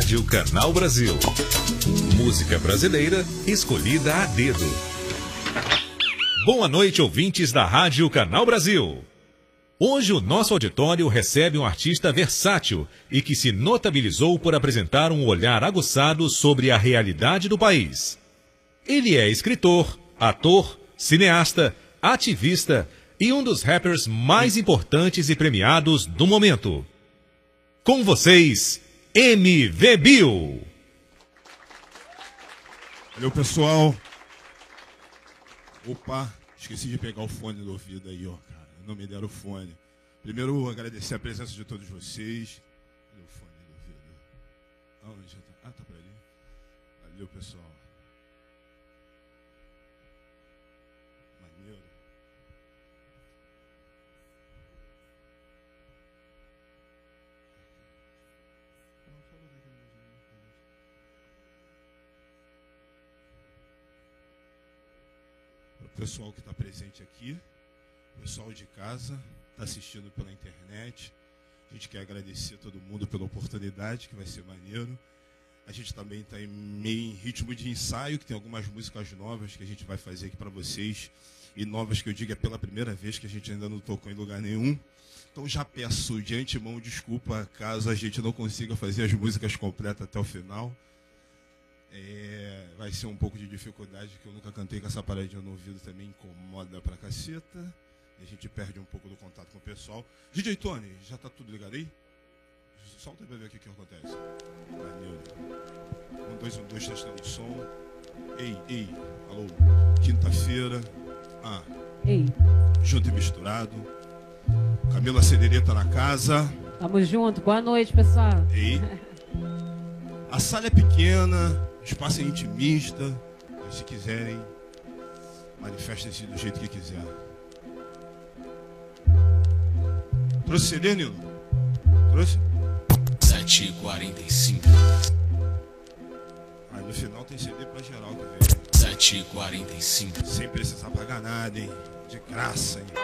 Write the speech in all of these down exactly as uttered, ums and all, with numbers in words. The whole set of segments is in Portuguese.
Rádio Canal Brasil. Música brasileira escolhida a dedo. Boa noite, ouvintes da Rádio Canal Brasil. Hoje o nosso auditório recebe um artista versátil e que se notabilizou por apresentar um olhar aguçado sobre a realidade do país. Ele é escritor, ator, cineasta, ativista e um dos rappers mais importantes e premiados do momento. Com vocês, M V Bill. Valeu, pessoal. Opa, esqueci de pegar o fone do ouvido aí, ó, cara. Não me deram o fone. Primeiro, agradecer a presença de todos vocês. Cadê o fone do ouvido? Aonde já tá? Ah, tá por ali. Valeu, pessoal. Maneiro. O pessoal que está presente aqui, o pessoal de casa, está assistindo pela internet. A gente quer agradecer a todo mundo pela oportunidade, que vai ser maneiro. A gente também está meio em ritmo de ensaio, que tem algumas músicas novas que a gente vai fazer aqui para vocês. E novas que eu digo é pela primeira vez, que a gente ainda não tocou em lugar nenhum. Então já peço de antemão desculpa caso a gente não consiga fazer as músicas completas até o final. É, vai ser um pouco de dificuldade, que eu nunca cantei com essa paradinha no ouvido, também incomoda pra caceta. E a gente perde um pouco do contato com o pessoal. D J Tony, já tá tudo ligado aí? Solta pra ver o que que acontece. Maneiro. Um, dois, um, dois, testando o som. Ei, ei, alô. Quinta-feira. Ah. Ei. Junto e misturado. Camila Cedereta na casa. Tamo junto, boa noite, pessoal. Ei. A sala é pequena, o espaço é intimista, mas se quiserem, manifestem-se do jeito que quiser. Trouxe C D, Nilo? Trouxe? sete e quarenta e cinco. Aí no final tem C D pra geral que vem. sete e quarenta e cinco. Sem precisar pagar nada, hein? De graça, hein?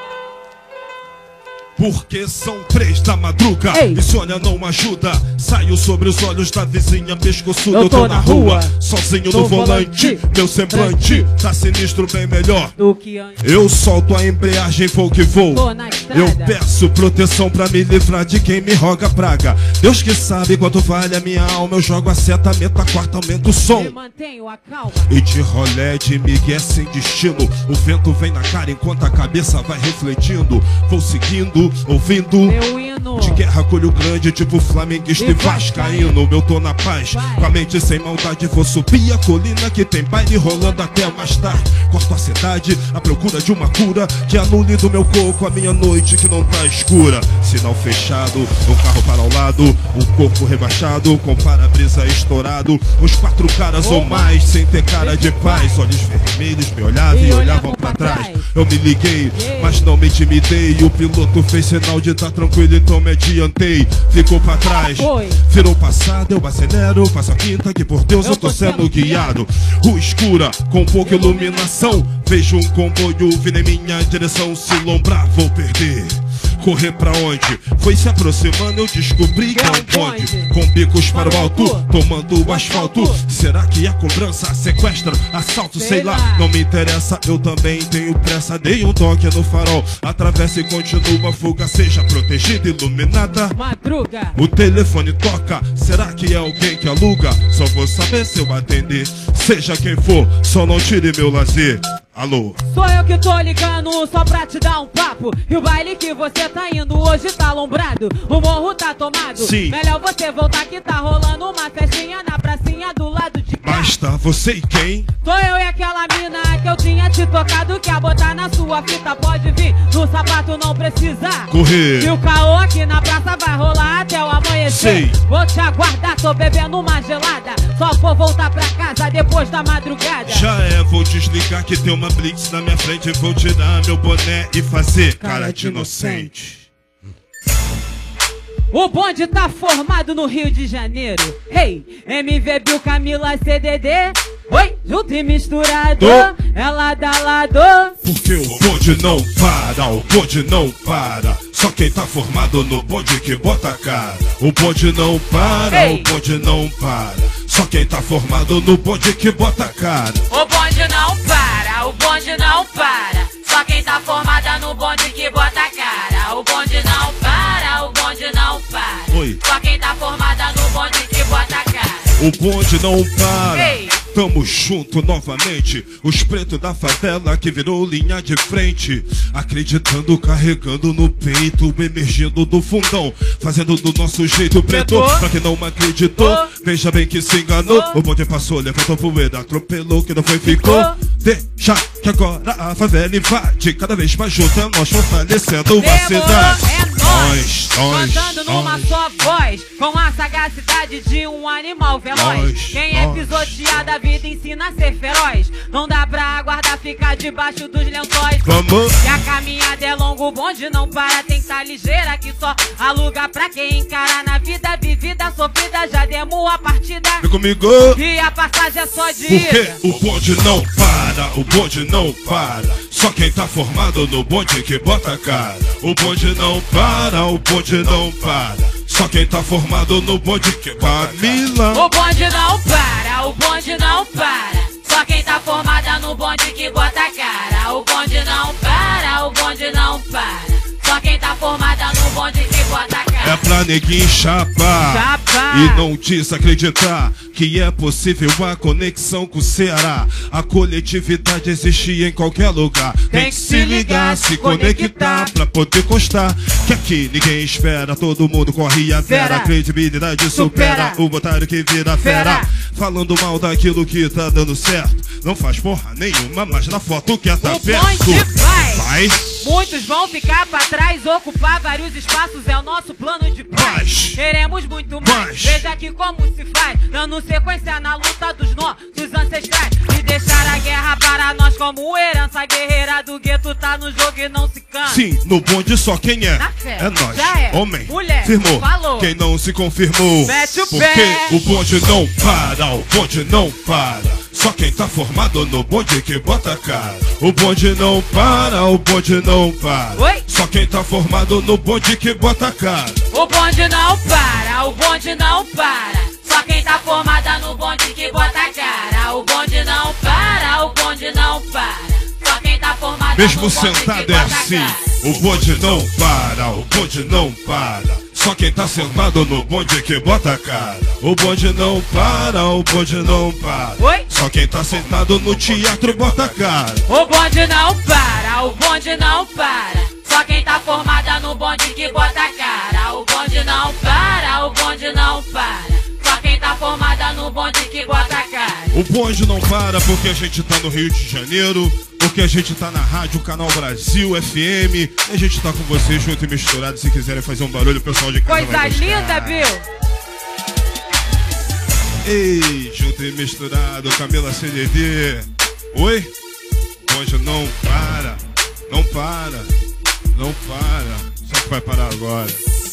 Porque são três da madruga. Ei. Insônia não ajuda. Saio sobre os olhos da vizinha pescoçuda. Eu tô na rua, sozinho no volante. Meu semblante tá sinistro, bem melhor do que antes. Eu solto a embreagem, vou que vou. Tô na estrada. Eu peço proteção pra me livrar de quem me roga praga. Deus que sabe quanto vale a minha alma. Eu jogo a seta, meto a quarta, aumento o som. Eu mantenho a calma. E de rolé de migué sem destino. O vento vem na cara enquanto a cabeça vai refletindo. Vou seguindo, ouvindo meu hino de guerra, colho grande, tipo flamenguista e vascaíno. Meu tô na paz, vai. Com a mente sem maldade. Vou subir a colina que tem baile rolando até mais tarde. Corto a cidade à procura de uma cura que anule do meu corpo a minha noite que não tá escura. Sinal fechado, um carro para ao lado, um corpo rebaixado com para-brisa estourado. Uns quatro caras Opa. ou mais sem ter cara de paz. Olhos vermelhos me olhavam e, e olhavam pra trás. trás Eu me liguei, yeah. Mas não me intimidei. O piloto fez sinal de tá tranquilo, então me adiantei. Ficou pra trás, Foi. Virou passado, eu acelero. Passo a quinta que por Deus eu, eu tô sendo guiado. Rua escura, com pouca iluminação. Vejo um comboio vindo em minha direção. Se lombrar, vou perder. Correr pra onde? Foi se aproximando, eu descobri que é um bonde. Com bicos para o alto, tomando o asfalto. Será que a cobrança sequestra, assalto, sei lá. Não me interessa, eu também tenho pressa. Dei um toque no farol, atravessa e continua a fuga. Seja protegida, iluminada. Madruga. O telefone toca, será que é alguém que aluga? Só vou saber se eu atender. Seja quem for, só não tire meu lazer. Alô? Sou eu que tô ligando só pra te dar um papo. E o baile que você tá indo hoje tá alombrado. O morro tá tomado. Sim. Melhor você voltar que tá rolando uma festinha na pracinha do lado de cá. Mas tá você e quem? Sou eu e aquela mina que eu tinha te tocado. Quer botar na sua fita, pode vir. No sapato não precisa correr. E o caô aqui na praça vai rolar até o amanhecer. Sei. Vou te aguardar, tô bebendo uma gelada. Só vou voltar pra casa depois da madrugada. Já é, vou desligar que tem uma blitz na minha frente. Vou tirar meu boné e fazer cara, cara de inocente. O bonde tá formado no Rio de Janeiro. Hey, M V Bill, Camila C D D. Oi, junto e misturado, Tô. ela dá lado. Porque o bonde não para, o bonde não para. Só quem tá formado no bonde que bota a cara. O bonde não para, Ei. o bonde não para. Só quem tá formado no bonde que bota a cara. O bonde não para, o bonde não para. Só quem tá formada no bonde que bota a cara. O bonde não para, o bonde não para. Oi. Só quem tá formada no bonde que bota a cara. O bonde não para. Ei. Tamo junto novamente. Os pretos da favela que virou linha de frente. Acreditando, carregando no peito, emergindo do fundão, fazendo do nosso jeito preto. Preto. Pra quem não acreditou, Oh. veja bem que se enganou. Oh. O bonde passou, levantou poeira, atropelou, que não foi, ficou. Oh. Deixa que agora a favela invade. Cada vez mais junto é nós fortalecendo a cidade. É nós, Nós, cantando numa nós. só voz, com a sagacidade de um animal veloz. Nós, Quem é nós. pisoteado, a vida ensina a ser feroz. Não dá pra aguardar ficar debaixo dos lençóis. Vamos. E a caminhada é longa, o bonde não para. Tem que tá ligeira que só aluga pra quem encara. Na vida vivida, sofrida, já demos a partida. Vem comigo. E a passagem é só de Porque ida. o bonde não para, o bonde não para. Só quem tá formado no bonde que bota a cara. O bonde não para, o bonde não para. Só quem tá formado no bonde que bota a Camila. O bonde não para, o bonde não para. Só quem tá formada no bonde que bota a cara. O bonde não para, o bonde não para. Só quem tá formada no bonde que bota a cara. É pra neguinho chapar Chapar. e não desacreditar que é possível a conexão com o Ceará. A coletividade existe em qualquer lugar. Tem que se ligar, se conectar pra poder constar que aqui ninguém espera, todo mundo corre e a vera. Fera. A credibilidade supera, Supera. o otário que vira fera. Fera. Falando mal daquilo que tá dando certo, não faz porra nenhuma, mas na foto que tá O perto bonde vai. vai. Muitos vão ficar pra trás, ocupar vários espaços, é o nosso plano de paz. Mais. Queremos muito mais, Mais. veja aqui como se faz, dando sequência na luta dos nossos ancestrais. E deixar a guerra para nós como herança guerreira do gueto, tá no jogo e não se cansa. Sim, no bonde só quem é, Na fé, é nós, já é. homem, Mulher, firmou, falou. quem não se confirmou, Mete o porque pé. o bonde não para, o bonde não para. Só quem tá formado no bonde que bota a cara. O bonde não para, o bonde não para. Oi? Só quem tá formado no bonde que bota a cara. O bonde não para, o bonde não para. Só quem tá formada no bonde que bota a cara. O bonde não para, o bonde não para. Só quem tá formada Mesmo no bonde sentado que é bota a assim, cara. o bonde não para, o bonde não para. Só quem tá sentado no bonde que bota a cara. O bonde não para, o bonde não para. Oi? Só quem tá sentado no teatro bota a cara. O bonde não para, o bonde não para. Só quem tá formada no bonde que bota a cara. O bonde não para, o bonde não para. Só quem tá formada no bonde que bota a cara. O bonde não para porque a gente tá no Rio de Janeiro, porque a gente tá na rádio Canal Brasil F M. E a gente tá com vocês junto e misturado. Se quiserem fazer um barulho, o pessoal de casa Coisa vai gostar. linda, Bill. Ei, junto e misturado, Camila C D D. Oi? O bonde não para, não para, não para. Só que vai parar agora.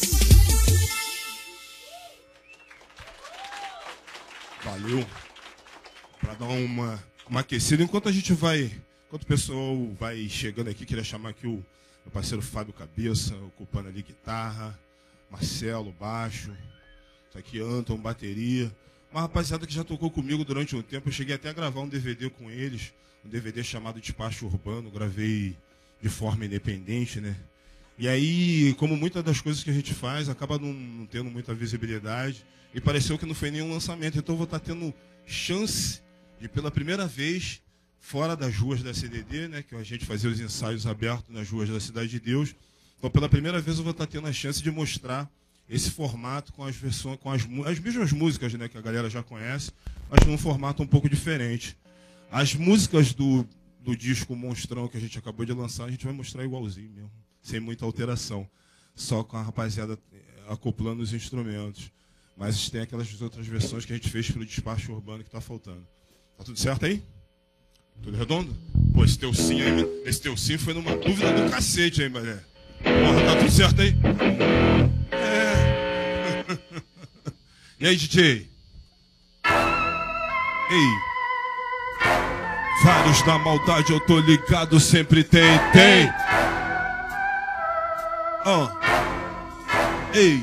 Valeu. Pra dar uma, uma aquecida. Enquanto a gente vai, enquanto o pessoal vai chegando aqui, queria chamar aqui o meu parceiro Fábio Cabeça, ocupando ali guitarra, Marcelo, baixo, isso aqui Anton, bateria. Uma rapaziada que já tocou comigo durante um tempo. Eu cheguei até a gravar um D V D com eles, um D V D chamado Despacho Urbano, gravei de forma independente, né? E aí, como muitas das coisas que a gente faz, acaba não, não tendo muita visibilidade. E pareceu que não foi nenhum lançamento. Então eu vou estar tendo chance de, pela primeira vez, fora das ruas da C D D, né? Que a gente fazia os ensaios abertos nas ruas da Cidade de Deus. Então, pela primeira vez, eu vou estar tendo a chance de mostrar esse formato com as versões, com as, as mesmas músicas, né, que a galera já conhece, mas num formato um pouco diferente. As músicas do, do disco Monstrão que a gente acabou de lançar, a gente vai mostrar igualzinho mesmo, sem muita alteração, só com a rapaziada acoplando os instrumentos. Mas tem aquelas outras versões que a gente fez pelo Despacho Urbano que está faltando. Tá tudo certo aí? Tudo redondo? Pô, esse teu sim aí, esse teu sim foi numa dúvida do cacete, hein, mané? Porra, tá tudo certo aí? É. E aí, D J? Ei. Vários da maldade, eu tô ligado, sempre tem, tem. Ah. Ei.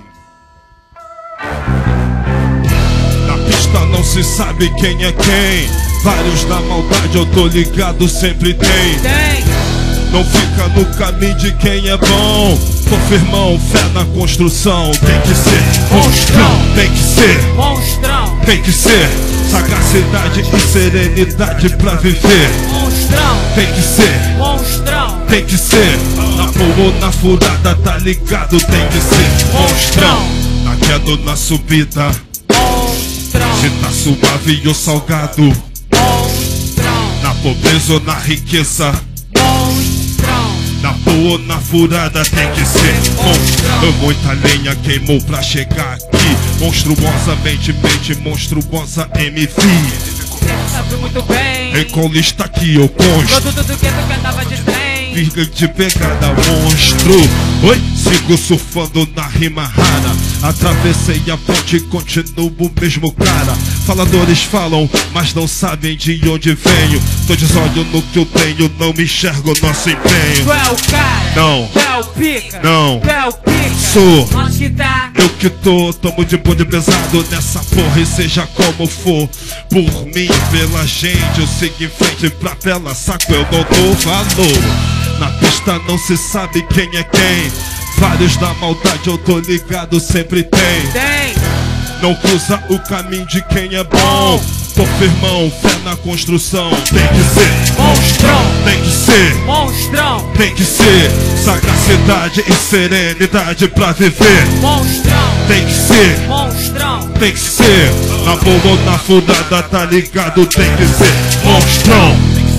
Na pista não se sabe quem é quem. Vários da maldade eu tô ligado, sempre tem. Tem. Não fica no caminho de quem é bom. Tô firmão, fé na construção. Tem que ser monstrão, tem que ser monstrão, tem que ser sagacidade e serenidade pra viver. monstrão, Tem que ser, monstrão, tem que ser. Na boa ou na furada, tá ligado? Tem que ser monstrão. Na queda ou na subida, monstrão, se tá suave ou salgado. monstrão, Na pobreza ou na riqueza, monstrão, na boa ou na furada, tem que ser monstrão. Muita lenha queimou pra chegar aqui. Monstruosamente, mente monstruosa M V. sabe muito bem. Em com lista que eu consto. Produto do que tu andava de trem. Virga de pegada monstro. Oi, sigo surfando na rima rara. Atravessei a ponte e continuo o mesmo cara. Faladores falam, mas não sabem de onde venho. Tô de olho no que eu tenho, não me enxergo nosso empenho. Tu é o cara, Não, tu é o pica, não, tu é o pica. sou Onde que tá? eu que tô, tamo de bonde pesado nessa porra. E seja como for, por mim, pela gente, eu sigo em frente pra bela saco, eu não dou valor. Na pista não se sabe quem é quem. Vários da maldade eu tô ligado, sempre tem. Tem. Não cruza o caminho de quem é bom. Tô firmão, fé na construção. Tem que ser monstrão, tem que ser, monstrão, tem que ser sagacidade e serenidade pra viver. monstrão, Tem que ser, monstrão, tem que ser. Na boa ou na furada, tá ligado? Tem que ser monstrão.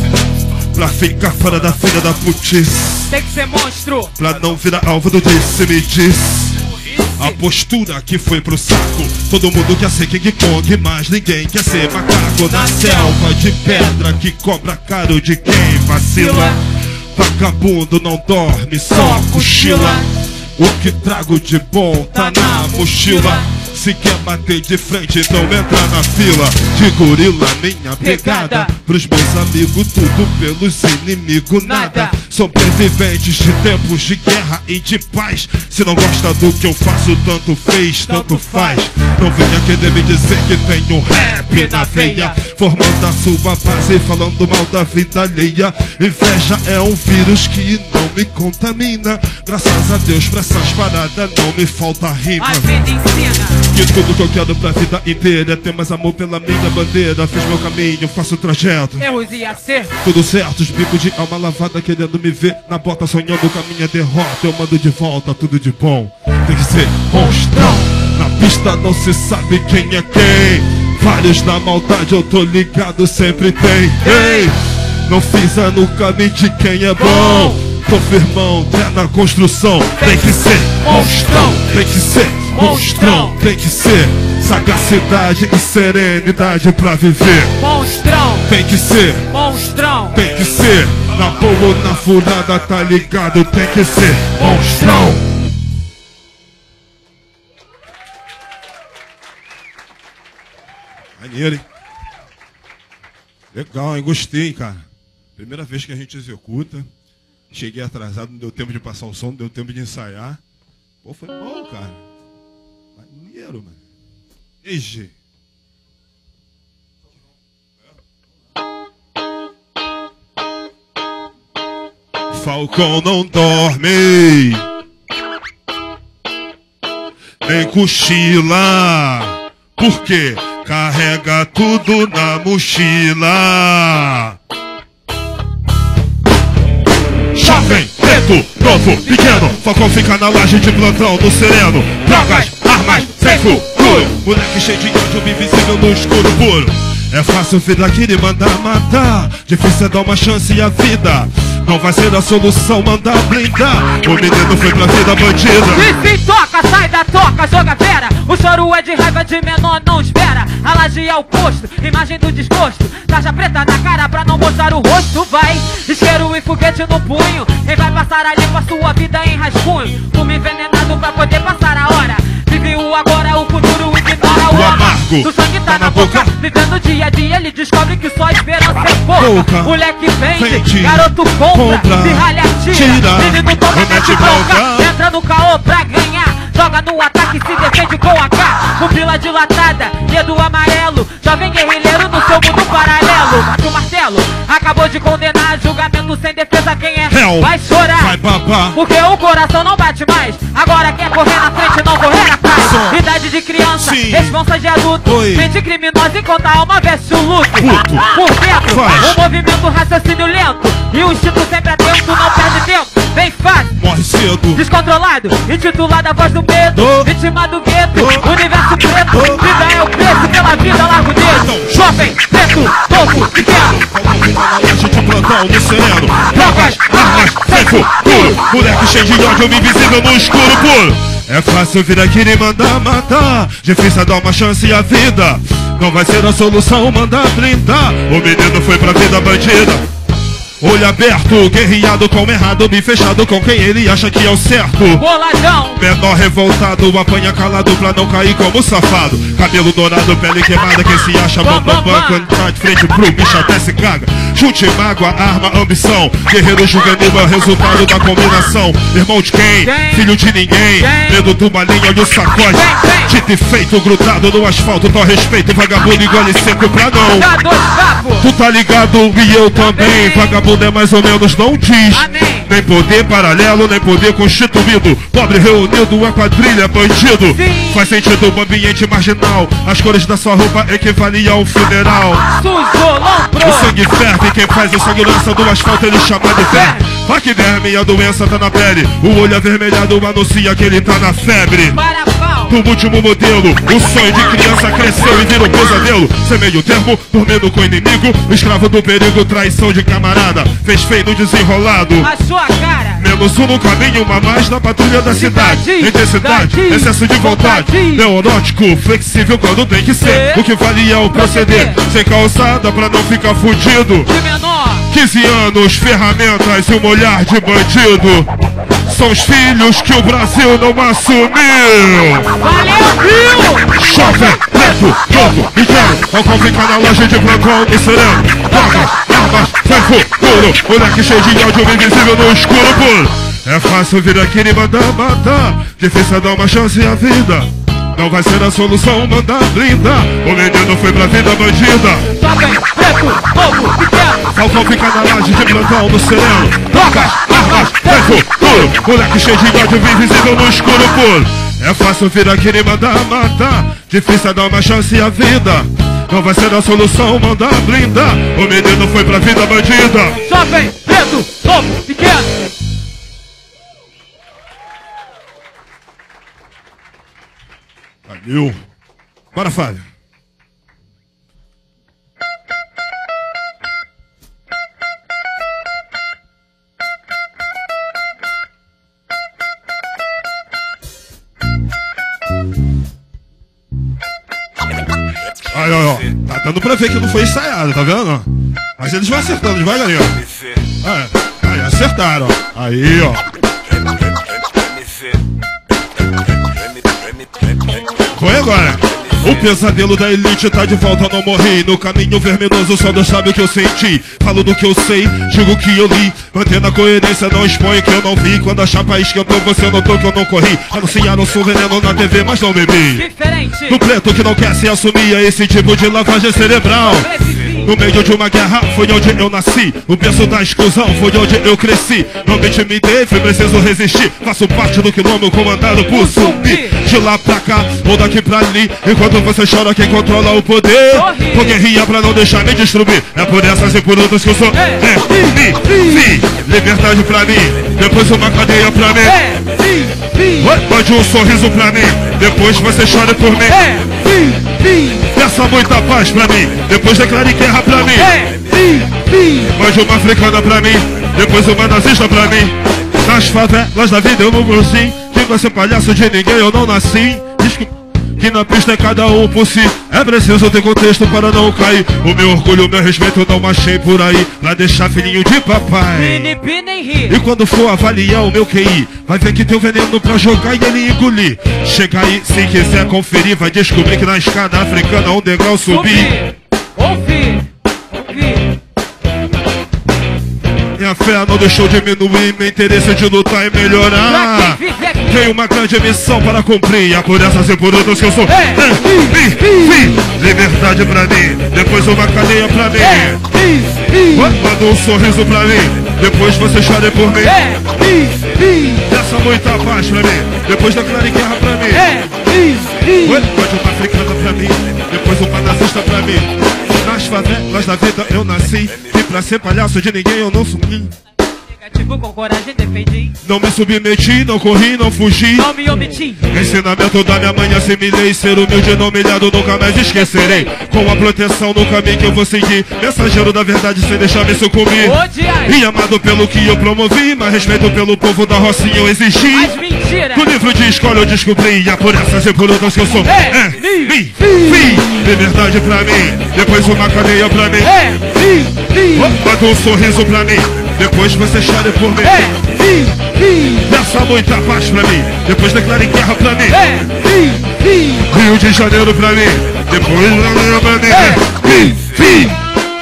Pra ficar fora da filha da putice, tem que ser monstro. pra não virar alvo do disse me diz. A postura que foi pro saco. Todo mundo quer ser King Kong, mas ninguém quer ser macaco. Na selva de pedra que cobra caro de quem vacila. Vagabundo não dorme, só cochila. O que trago de bom tá na mochila. Se quer bater de frente, então entra na fila. De gorila, minha pegada. Pros meus amigos, tudo, pelos inimigos, nada. Sobreviventes de tempos de guerra e de paz. Se não gosta do que eu faço, tanto fez, tanto faz. Não venha querer me dizer que tenho rap na veia. Formando a sua base, falando mal da vida alheia. Inveja é um vírus que não me contamina. Graças a Deus, pra essas paradas não me falta rima. A vida ensina. Que tudo que eu quero pra vida inteira é ter mais amor pela minha bandeira. Fiz meu caminho, faço o trajeto. Erros e acertos. Tudo certo, os bicos de alma lavada querendo me ver na bota, sonhando com a minha derrota. Eu mando de volta, tudo de bom. Tem que ser monstrão. Na pista não se sabe quem é quem. Vários da maldade eu tô ligado, sempre tem. Ei, não pisa no caminho de quem é bom. Tô firmão, é na construção. Tem que ser monstrão. Tem que ser monstrão. Tem que ser sagacidade e serenidade pra viver. Monstrão, Tem que ser, monstrão, tem que ser. Na boa ou na furada, tá ligado? Tem que ser monstrão. Maneiro, hein? Legal, hein? Gostei, cara. Primeira vez que a gente executa. Cheguei atrasado, não deu tempo de passar o som, não deu tempo de ensaiar. Pô, foi bom, cara. Maneiro, mano. E G. Falcão não dorme, nem cochila, porque carrega tudo na mochila. Jovem, preto, novo, pequeno, Falcão fica na laje de plantão no sereno. Drogas, armas, sem futuro. Moleque cheio de ódio, invisível no escuro puro. É fácil vir aqui e mandar matar. Difícil é dar uma chance à vida. Não vai ser a solução mandar blindar. O menino foi pra vida bandida. E se toca, sai da toca, joga vera. O choro é de raiva de menor, não espera. A laje é o posto, imagem do desgosto. Taxa preta na cara pra não mostrar o rosto. Vai, isqueiro e foguete no punho. Quem vai passar ali com a sua vida em rascunho. Fumo envenenado pra poder passar a hora. Vive o agora, o futuro ignora o, o amargo. Do sangue tá, tá na boca. boca. Vivendo dia a dia, ele descobre que só esperança é pouca. Pouca. Moleque vende, vende, garoto compra, compra, se ralha, tira, tira menino toma, mete bronca. Entra no caô pra ganhar. joga no ataque, se defende com a K. Pupila dilatada, dedo amarelo, jovem guerrilheiro no seu mundo paralelo. Bate o martelo, acabou de condenar, julgamento sem defesa, quem é? Hell. Vai chorar, Vai papar. porque o coração não bate mais. Agora quer correr na frente, não correr atrás. Só. Idade de criança, Sim. responsa de adulto. Oi. Mente criminosa enquanto a alma veste o luto. Puto. Por dentro, Faz. o movimento raciocínio lento. E o instinto sempre atento, não perde tempo. Bem fácil, Morre cedo. descontrolado, intitulado a voz do medo. Oh. Vítima do gueto, Oh. universo preto. Oh. Vida é o preço, pela vida largo o dedo. Jovem, preto, novo, pequeno. Falcão fica na loja de plantão no sereno. Drogas, armas, sem futuro. Moleque cheio de ódio, homem invisível no escuro puro. É fácil vir aqui e mandar matar. Difícil é dar uma chance à vida. Não vai ser a solução mandar blindar. O menino foi pra vida bandida. Olho aberto, guerreado com errado, bem fechado com quem ele acha que é o certo. Boladão, Menor revoltado, apanha calado pra não cair como safado. Cabelo dourado, pele queimada, quem se acha bam bam bam. Quando tá de frente pro bicho até se caga. Chute, mágoa, arma, ambição. Guerreiro juvenil é o resultado da combinação. Irmão de quem? Quem? Filho de ninguém. Quem? Medo de uma linha, olha o sacode. Quem? Quem? Dito e feito, grudado no asfalto, tó respeito. Vagabundo engole seco pra não. dá dois papos. Tu tá ligado e eu também. Também. Vagabundo é mais ou menos, não diz. Amém. Nem poder paralelo, nem poder constituído. Pobre reunido, a quadrilha bandido. Sim. Faz sentido um ambiente marginal. As cores da sua roupa equivalem a um funeral. Sujo, O lombrou. sangue ferve, quem faz o sangue lança do asfalto ele chama de verme. Faca e verme, a doença tá na pele. O olho avermelhado anuncia que ele tá na febre. Para pau. Do último modelo, o sonho de criança cresceu e virou um pesadelo. Sem meio termo, dormindo com o inimigo. Escravo do perigo, traição de camarada. Fez feio no desenrolado. A sua cara. Menos um no caminho, uma mais na patrulha da cidade. Cidade, Intensidade, cidade, excesso de vontade. vontade. Neurótico, flexível quando tem que ser. É. O que vale é o proceder. Proceder. Sem calçada pra não ficar fudido. De menor. quinze anos, ferramentas e um olhar de bandido. São os filhos que o Brasil não assumiu. Valeu, viu? Jovem, preto, novo, pequeno. Ao qual fica na loja de plantão no sereno. Drogas, armas, sem futuro. Moleque cheio de ódio, invisível no escuro puro. É fácil vir aqui e mandar matar. Difícil é dar uma chance à vida. Não vai ser a solução mandar blindar. O menino foi pra vida bandida. Jovem, preto, novo, pequeno. Falcão fica na laje de plantão no sereno. Drogas, armas, sem futuro. Moleque cheio de ódio, invisível no escuro puro. É fácil vir aqui e mandar matar. Difícil é dar uma chance à vida. Não vai ser a solução mandar blindar. O menino foi pra vida bandida. Jovem, preto, novo, pequeno. Valeu. Bora, Fábio. Aí, ó, ó. Tá dando pra ver que não foi ensaiado, tá vendo? Mas eles vão acertando devagarinho. É, aí, acertaram, ó. Aí, ó. Foi agora. O pesadelo da elite tá de volta, não morri. No caminho vermelhoso só Deus sabe o que eu senti. Falo do que eu sei, digo o que eu li. Mantendo a coerência, não exponho que eu não vi. Quando a chapa esquentou, você notou que eu não corri. Anunciaram sou veneno na T V, mas não bebi. Diferente. Do preto que não quer se assumir a esse tipo de lavagem cerebral. No meio de uma guerra foi onde eu nasci. O berço da exclusão foi onde eu cresci. Não me intimidei, foi preciso resistir. Faço parte do quilômetro comandado por zumbi. De lá pra cá, ou daqui pra ali. Enquanto você chora, quem controla o poder. Vou guerrilhar pra não deixar me destruir. É por essas e por outras que eu sou. É, mi, mi. Liberdade pra mim, depois uma cadeia pra mim. É, sim, sim. Mande um sorriso pra mim, depois você chora por mim. É, sim, sim. Peça muita paz pra mim, depois declare guerra pra mim. É, sim, sim. Mande uma africana pra mim, depois uma nazista pra mim. Nas favelas da vida eu não gostei. Quem vai ser palhaço de ninguém eu não nasci. Diz que, que na pista é cada um por si. É preciso ter contexto para não cair. O meu orgulho, o meu respeito eu não achei por aí. Pra deixar filhinho de papai. Pinipi nem ri. E quando for avaliar o meu Q I, vai ver que tem um veneno pra jogar e ele engolir. Chega aí, se quiser conferir, vai descobrir que na escada africana um degrau subir. Ouvi, ouvi, ouvi. E minha fé não deixou diminuir meu interesse de lutar e melhorar. Tenho uma grande missão para cumprir, é por essas e por outras que eu sou. É, vi, vi, liberdade pra mim, depois uma cadeia pra mim. Manda um sorriso pra mim, depois você chore por mim. Dessa muita paz pra mim, depois declare guerra pra mim. Pode uma africana pra mim, depois uma nazista pra mim. Nas favelas da vida eu nasci, e pra ser palhaço de ninguém eu não sumi. Negativo com coragem defendi. Não me submeti, não corri, não fugi. Não me omiti. Ensinamento da minha mãe assimilei. Ser humilde, não humilhado, nunca mais esquecerei. Com a proteção no caminho que eu vou seguir. Mensageiro da verdade sem deixar me sucumbir. E amado pelo que eu promovi, mas respeito pelo povo da Rocinha eu exigi. Mas mentira. No livro de escola eu descobri, e é por essas e por outras que eu sou. É, é, vi, vi, liberdade pra mim, depois uma cadeia pra mim. É, vi, vi, manda um sorriso pra mim, depois você chore por mim. É, vi, vi, peça muita paz pra mim, depois declare guerra pra mim. É, vi, vi, Rio de Janeiro pra mim, depois declare pra mim. É, vi, vi.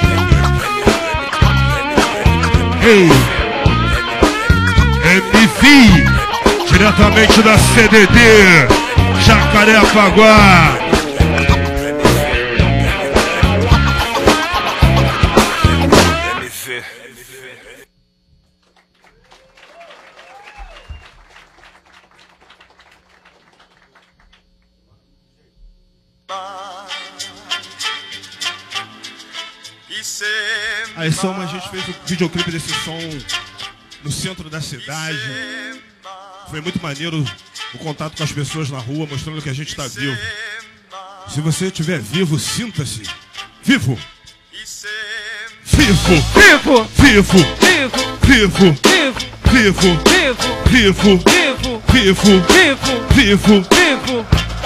Ei, M V, diretamente da C D D, Jacarepaguá. Aí Soma, a gente fez o videoclipe desse som no centro da cidade. Foi muito maneiro o contato com as pessoas na rua, mostrando que a gente está vivo. Se você estiver vivo, sinta-se vivo. Vivo, Vivo, vivo, vivo, vivo, vivo, vivo, vivo, vivo, vivo, vivo, vivo, vivo. vivo.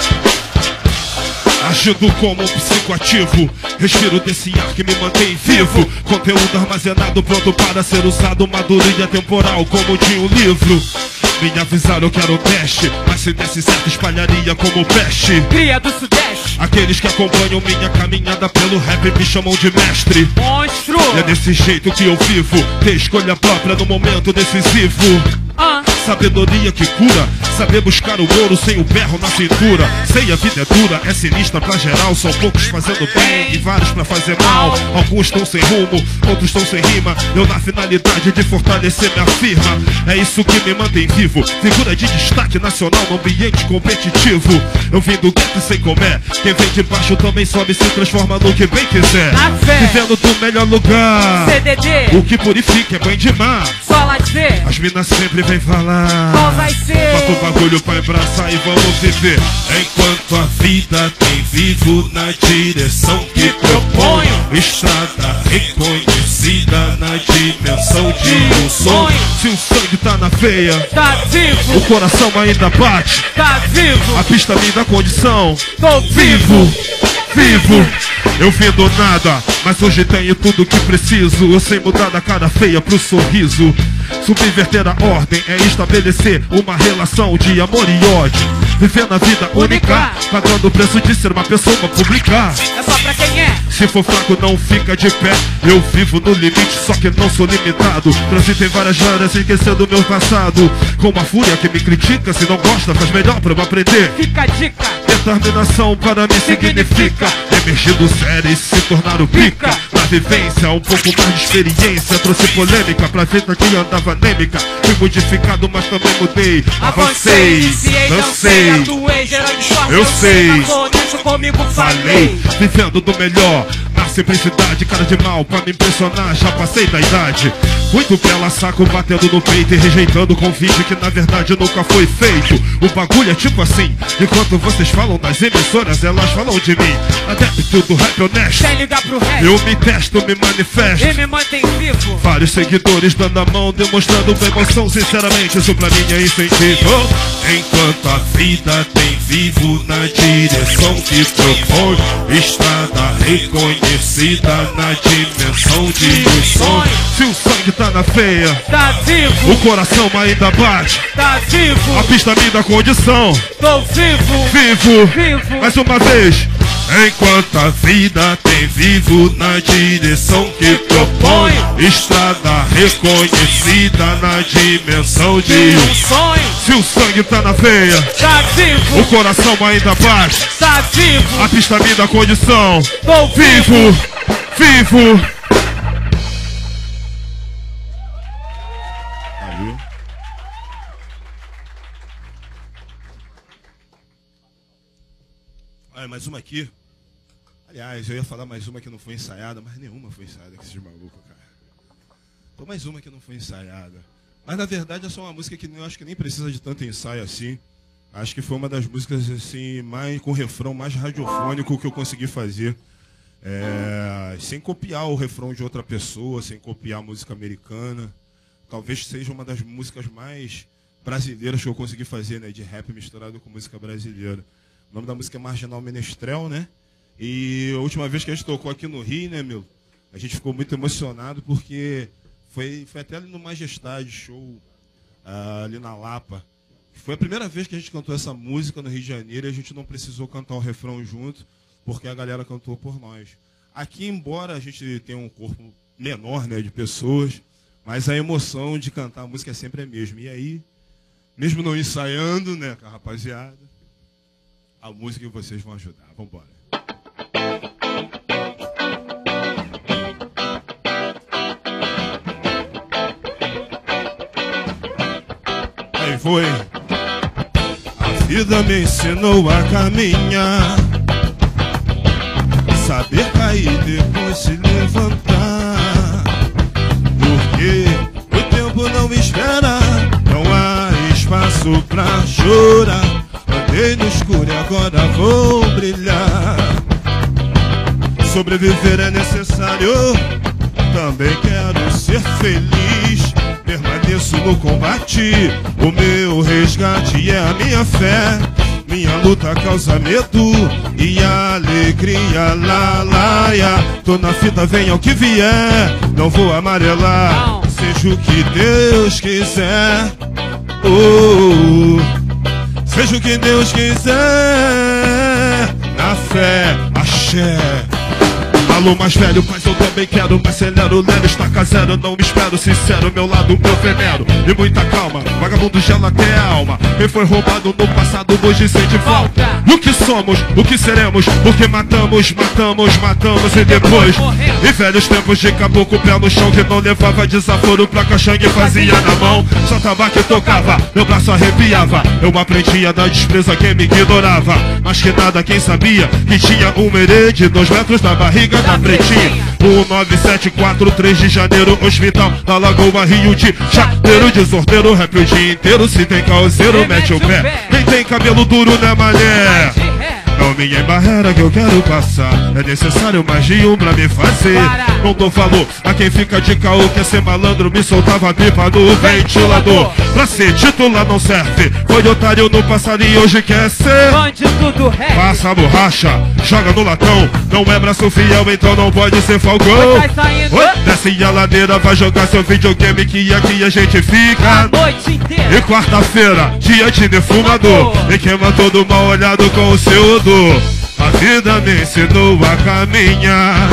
Agindo como um psicoativo, respiro desse ar que me mantém vivo. Conteúdo armazenado pronto para ser usado, maduro e atemporal como de um livro. Me avisaram que era o teste, mas se desse certo espalharia como peste. Cria do Sudeste, Aqueles que acompanham minha caminhada pelo rap me chamam de mestre. monstro. E é desse jeito que eu vivo, ter escolha própria no momento decisivo. Ah, Sabedoria que cura, saber buscar o ouro sem o berro na cintura. Sei a vida é dura, é sinistra pra geral. São poucos fazendo bem e vários pra fazer mal. Alguns estão sem rumo, outros estão sem rima. Eu na finalidade de fortalecer minha firma. É isso que me mantém vivo, figura de destaque nacional no ambiente competitivo. Eu vim do gueto sem comer, quem vem de baixo também sobe e se transforma no que bem quiser. Na fé. Vivendo do melhor lugar, C D D, o que purifica é bem demais. só lá dizer, As minas sempre vêm falar, qual vai ser? bota o bagulho pra abraçar e vamos viver. Enquanto a vida tem vivo na direção que proponho, estrada reconhecida na dimensão de um sonho. Se o sangue tá na veia, Tá vivo, o coração ainda bate, tá vivo, a pista me dá condição. tô vivo. Vivo, eu vim do nada, mas hoje tenho tudo que preciso. Eu sei mudar da cara feia pro sorriso. Subverter a ordem é estabelecer uma relação de amor e ódio. Viver na vida única, pagando o preço de ser uma pessoa pública. É só pra quem é. Se for fraco não fica de pé. Eu vivo no limite, só que não sou limitado. Transitei várias áreas esquecendo meu passado. Com uma fúria que me critica, se não gosta faz melhor pra eu aprender. Fica a dica, Determinação para mim significa emergir do sério e se tornar o pica. Na vivência, um pouco mais de experiência. Trouxe polêmica pra vida que andava anêmica. Fui modificado, mas também mudei. Avancei, iniciei, dancei, atuei, gerando sorte, eu sei. mas honesto comigo falei. falei. Vivendo do melhor, na simplicidade. Cara de mal pra me impressionar, já passei da idade. Muito bela, saco batendo no peito e rejeitando o convite que na verdade nunca foi feito. O bagulho é tipo assim, enquanto vocês falam das emissoras, elas falam de mim. Adepto do rap honesto, Sem ligar pro resto, eu me testo, me manifesto. e me mantém vivo. Vários seguidores dando a mão, demonstrando uma emoção. Sinceramente, isso pra mim é incentivo. Enquanto a vida tem vivo na direção que propõe, estrada reconhecida na dimensão de um sonho. Se o sangue tá na veia, Tá vivo, o coração ainda bate, tá vivo, a pista me dá condição. tô vivo, Vivo, vivo, mais uma vez. Enquanto a vida tem vivo na direção que propõe, estrada reconhecida na dimensão de um sonho. Se o sangue tá na veia, tá vivo. O coração ainda bate, tá vivo. A pista me dá condição, tô vivo, vivo. Valeu. Olha, mais uma aqui. Aliás, eu ia falar mais uma que não foi ensaiada, mas nenhuma foi ensaiada com esses malucos, cara. Então mais uma que não foi ensaiada. Mas na verdade é só uma música que eu acho que nem precisa de tanto ensaio assim. Acho que foi uma das músicas assim, mais, com refrão mais radiofônico que eu consegui fazer. É, sem copiar o refrão de outra pessoa, sem copiar a música americana. Talvez seja uma das músicas mais brasileiras que eu consegui fazer, né? De rap misturado com música brasileira. O nome da música é Marginal Menestrel, né? E a última vez que a gente tocou aqui no Rio, né, meu? A gente ficou muito emocionado porque foi, foi até ali no Majestade Show, uh, ali na Lapa. Foi a primeira vez que a gente cantou essa música no Rio de Janeiro e a gente não precisou cantar o refrão junto, porque a galera cantou por nós. Aqui, embora a gente tenha um corpo menor, né, de pessoas, mas a emoção de cantar a música é sempre a mesma. E aí, mesmo não ensaiando, né, com a rapaziada, a música que vocês vão ajudar. Vamos embora. Aí foi. A vida me ensinou a caminhar, saber cair depois se levantar, porque o tempo não espera, não há espaço pra chorar. Andei no escuro e agora vou brilhar. Sobreviver é necessário, também quero ser feliz. Permaneço no combate, o meu resgate é a minha fé. Minha luta causa medo e alegria, lá, lá, ia. Tô na fita, venha o que vier, não vou amarelar, seja o que Deus quiser. Oh, seja o que Deus quiser, na fé, axé. Alô, mais velho, mas eu também quero. Me acelero, lero, estaca zero. Não me espero, sincero, meu lado, meu veneno. E muita calma, vagabundo gela até a alma. Quem foi roubado no passado, hoje sente falta. O que somos, o que seremos, o que matamos, matamos, matamos e depois. E velhos tempos de caboclo, pé no chão, que não levava desaforo pra caixangue e fazia na mão. Só tabaco e tocava, meu braço arrepiava. Eu aprendia da despreza quem me ignorava. Mas que nada, quem sabia que tinha um herede dois metros da barriga da pretinha. um nove sete quatro, três de janeiro, hospital da Lagoa, Rio de Janeiro. Desordeiro, rap o dia inteiro. Se tem causeiro, mete o pé. Quem tem cabelo duro, né, mané? Não me embarreira que eu quero passar. É necessário mais de um pra me fazer. Não dou valor a quem fica de caô. Quer ser malandro, me soltava a pipa no ventilador. Pra ser titular não serve. Foi otário no passado e hoje quer ser bandido do rap. Passa a borracha, joga no latão. Não é braço fiel, então não pode ser falcão. Oi, desce a ladeira, vai jogar seu videogame, que aqui a gente fica a noite inteira. E quarta-feira, dia de defumador, e queima todo mal olhado com o seu odor. A vida me ensinou a caminhar,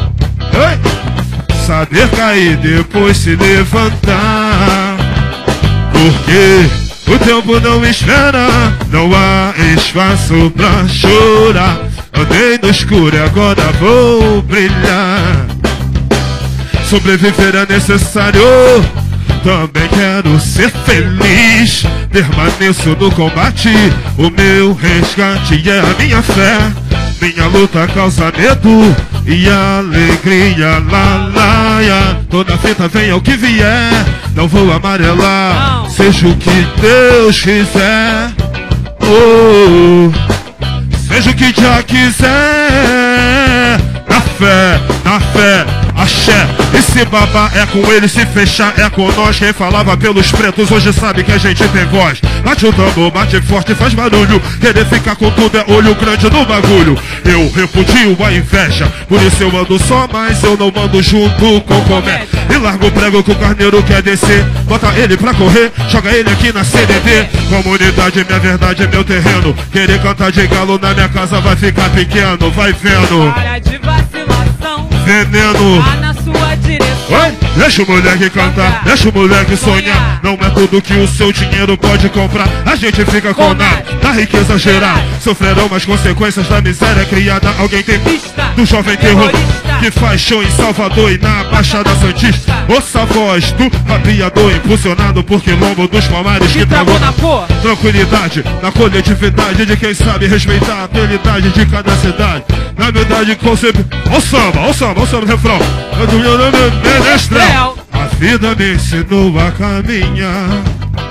Oi. Saber cair depois se levantar, porque o tempo não espera, não há espaço pra chorar. Andei no escuro e agora vou brilhar. Sobreviver é necessário, também quero ser feliz. Permaneço no combate, o meu resgate é a minha fé. Minha luta causa medo e alegria, lá, lá, ia. Toda fita venha o que vier, não vou amarelar, não. Seja o que Deus quiser, oh, seja o que já quiser. Na fé, na fé, axé. E se babar é com ele, se fechar é com nós. Quem falava pelos pretos hoje sabe que a gente tem voz. Bate o tambor, bate forte, faz barulho. Querer ficar com tudo é olho grande no bagulho. Eu repudio a inveja, por isso eu ando só, mas eu não mando junto com comédia. E largo o prego que o carneiro quer descer. Bota ele pra correr, joga ele aqui na C D D. Comunidade, minha verdade é meu terreno. Querer cantar de galo na minha casa vai ficar pequeno, vai vendo. Para de vacilação, Veneno. vá na sua direção. Oi? Deixa o moleque cantar, deixa o moleque sonhar. Não é tudo que o seu dinheiro pode comprar. A gente fica com nada, da riqueza geral. Sofrerão as consequências da miséria criada. Alguém tem vista do jovem terror que faz show em Salvador e na Baixada Santista. Ouça a voz do rabiador impulsionado por quilombo dos palmares que travou na porra. Tranquilidade na coletividade de quem sabe respeitar a realidade de cada cidade. Na verdade, conceito. Ó o samba, ó o samba, ó o samba, refrão. Menestrel. A vida me ensinou a caminhar,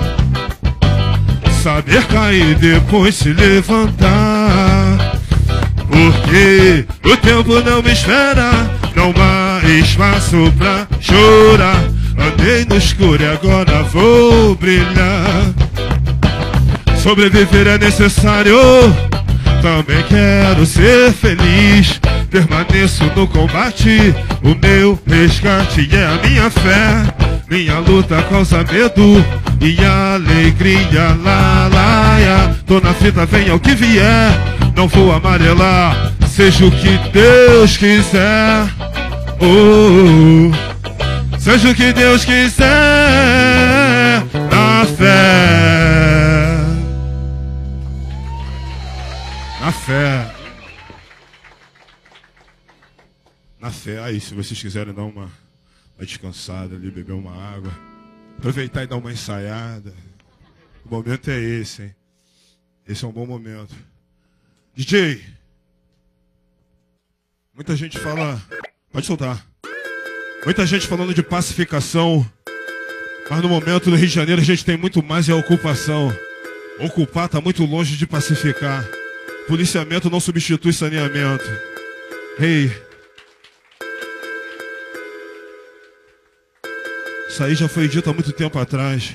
saber cair depois se levantar. Porque o tempo não me espera, não há espaço pra chorar. Andei no escuro e agora vou brilhar. Sobreviver é necessário, também quero ser feliz. Permaneço no combate, o meu resgate é a minha fé. Minha luta causa medo e alegria, lá, lá, lá. Tô na fita, venha o que vier, não vou amarelar, seja o que Deus quiser. Oh, oh. Seja o que Deus quiser, na fé. Na fé. Na fé. Aí, se vocês quiserem dar uma, uma descansada ali, beber uma água, aproveitar e dar uma ensaiada. O momento é esse, hein? Esse é um bom momento. D J, muita gente fala... Pode soltar. Muita gente falando de pacificação, mas no momento no Rio de Janeiro a gente tem muito mais é a ocupação. Ocupar está muito longe de pacificar. Policiamento não substitui saneamento. Ei, isso aí já foi dito há muito tempo atrás.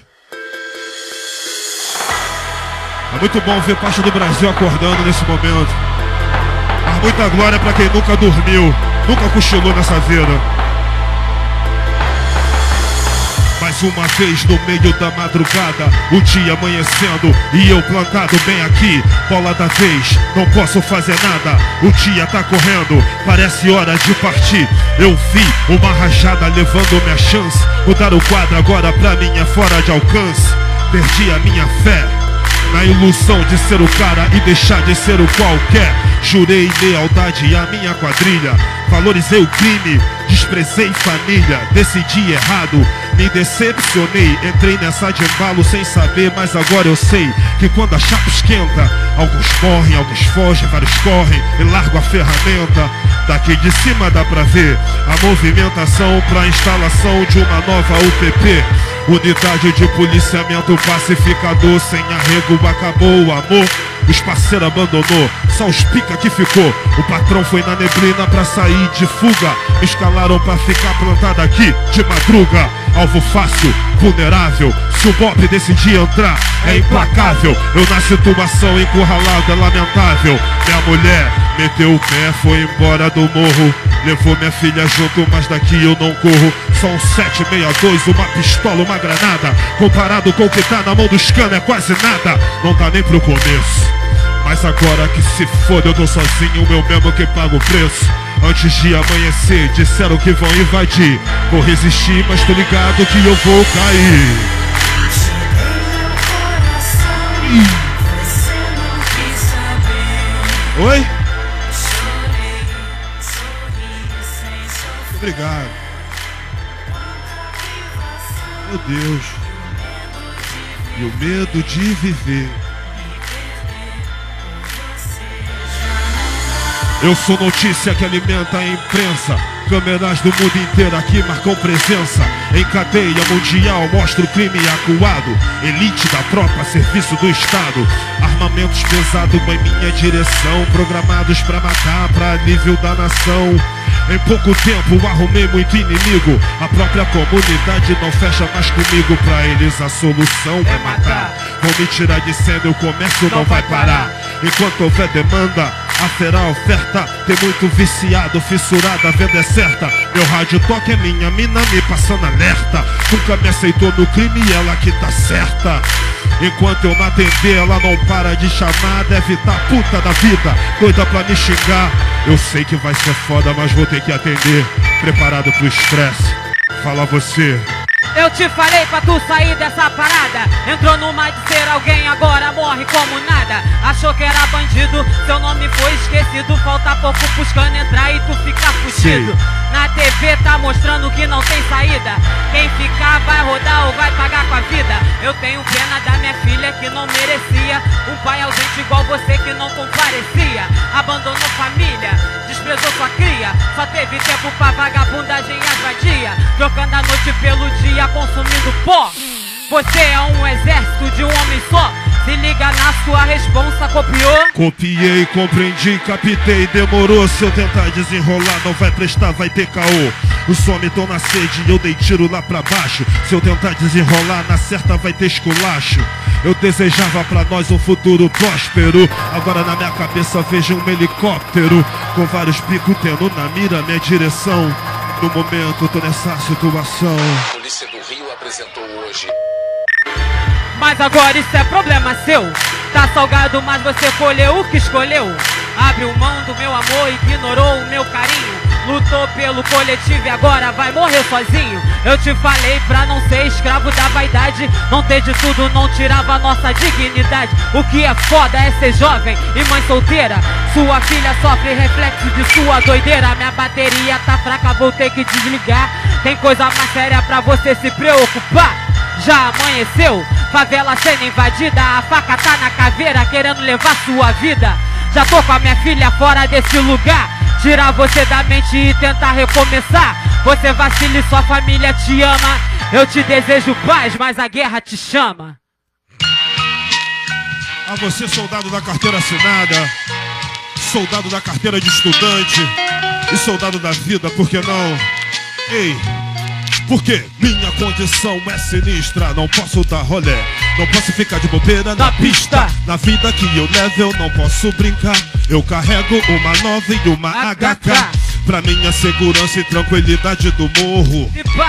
É muito bom ver parte do Brasil acordando nesse momento. Mas muita glória para quem nunca dormiu, nunca cochilou nessa vida. Mais uma vez no meio da madrugada, o dia amanhecendo e eu plantado bem aqui. Bola da vez, não posso fazer nada. O dia tá correndo, parece hora de partir. Eu vi uma rajada levando minha chance. Mudar o quadro agora pra mim é fora de alcance. Perdi a minha fé na ilusão de ser o cara e deixar de ser o qualquer. Jurei lealdade à minha quadrilha, valorizei o crime, desprezei família, decidi errado, me decepcionei, entrei nessa de embalo sem saber, mas agora eu sei que quando a chapa esquenta, alguns morrem, alguns fogem, vários correm e largo a ferramenta. Daqui de cima dá pra ver a movimentação pra instalação de uma nova U P P. Unidade de policiamento pacificador, sem arrego acabou o amor. Os parceiros abandonou, só os pica que ficou. O patrão foi na neblina pra sair de fuga. Me escalaram pra ficar plantado aqui de madruga. Alvo fácil, vulnerável. Se o Bob decidir entrar, é implacável. Eu na situação encurralada, é lamentável. Minha mulher meteu o pé, foi embora do morro. Levou minha filha junto, mas daqui eu não corro. Só um sete seis dois, uma pistola, uma granada. Comparado com o que tá na mão dos canos é quase nada. Não tá nem pro começo, mas agora que se foda eu tô sozinho, eu mesmo que pago o preço. Antes de amanhecer, disseram que vão invadir. Vou resistir, mas tô ligado que eu vou cair. Oi? Obrigado. Meu Deus. E o medo de viver. Eu sou notícia que alimenta a imprensa. Câmeras do mundo inteiro aqui marcam presença. Em cadeia mundial mostra o crime acuado. Elite da tropa, serviço do Estado. Armamentos pesados em minha direção, programados pra matar, pra alívio da nação. Em pouco tempo arrumei muito inimigo. A própria comunidade não fecha mais comigo. Pra eles a solução é matar. Vão me tirar de cena e o comércio não vai parar. Enquanto houver demanda, haverá oferta. Tem muito viciado, fissurado, a venda é certa. Meu rádio toca é minha mina me passando alerta. Nunca me aceitou no crime e ela que tá certa. Enquanto eu não atender, ela não para de chamar. Deve tá puta da vida, doida pra me xingar. Eu sei que vai ser foda, mas vou ter que atender. Preparado pro estresse, fala você. Eu te falei pra tu sair dessa parada. Entrou numa de ser alguém, agora morre como nada. Achou que era bandido, seu nome foi esquecido. Falta pouco pros canos entrar e tu ficar fugido. Na T V tá mostrando que não tem saída. Quem ficar vai rodar ou vai pagar com a vida. Eu tenho pena da minha filha que não merecia um pai ausente igual você que não comparecia. Abandonou família, desprezou sua cria. Só teve tempo pra vagabundagem e vadia. Trocando a noite pelo dia, consumindo pó. Você é um exército de um homem só. Se liga na sua responsa, copiou? Copiei, compreendi, captei, demorou. Se eu tentar desenrolar não vai prestar, vai ter caô. Os some tão na sede e eu dei tiro lá pra baixo. Se eu tentar desenrolar na certa vai ter esculacho. Eu desejava pra nós um futuro próspero. Agora na minha cabeça vejo um helicóptero com vários picos tendo na mira minha direção. No momento tô nessa situação. A Polícia do Rio apresentou hoje. Mas agora isso é problema seu. Tá salgado, mas você colheu o que escolheu. Abriu mão do meu amor, ignorou o meu carinho. Lutou pelo coletivo e agora vai morrer sozinho. Eu te falei pra não ser escravo da vaidade. Não ter de tudo não tirava nossa dignidade. O que é foda é ser jovem e mãe solteira. Sua filha sofre reflexo de sua doideira. Minha bateria tá fraca, vou ter que desligar. Tem coisa mais séria pra você se preocupar. Já amanheceu, favela sendo invadida. A faca tá na caveira querendo levar sua vida. Já tô com a minha filha fora desse lugar. Tirar você da mente e tentar recomeçar. Você vacila e sua família te ama. Eu te desejo paz, mas a guerra te chama. A você, soldado da carteira assinada, soldado da carteira de estudante e soldado da vida, por que não? Ei, porque minha condição é sinistra. Não posso dar rolé, não posso ficar de bobeira na, na pista. pista Na vida que eu levo eu não posso brincar. Eu carrego uma nove e uma H K pra minha segurança e tranquilidade do morro.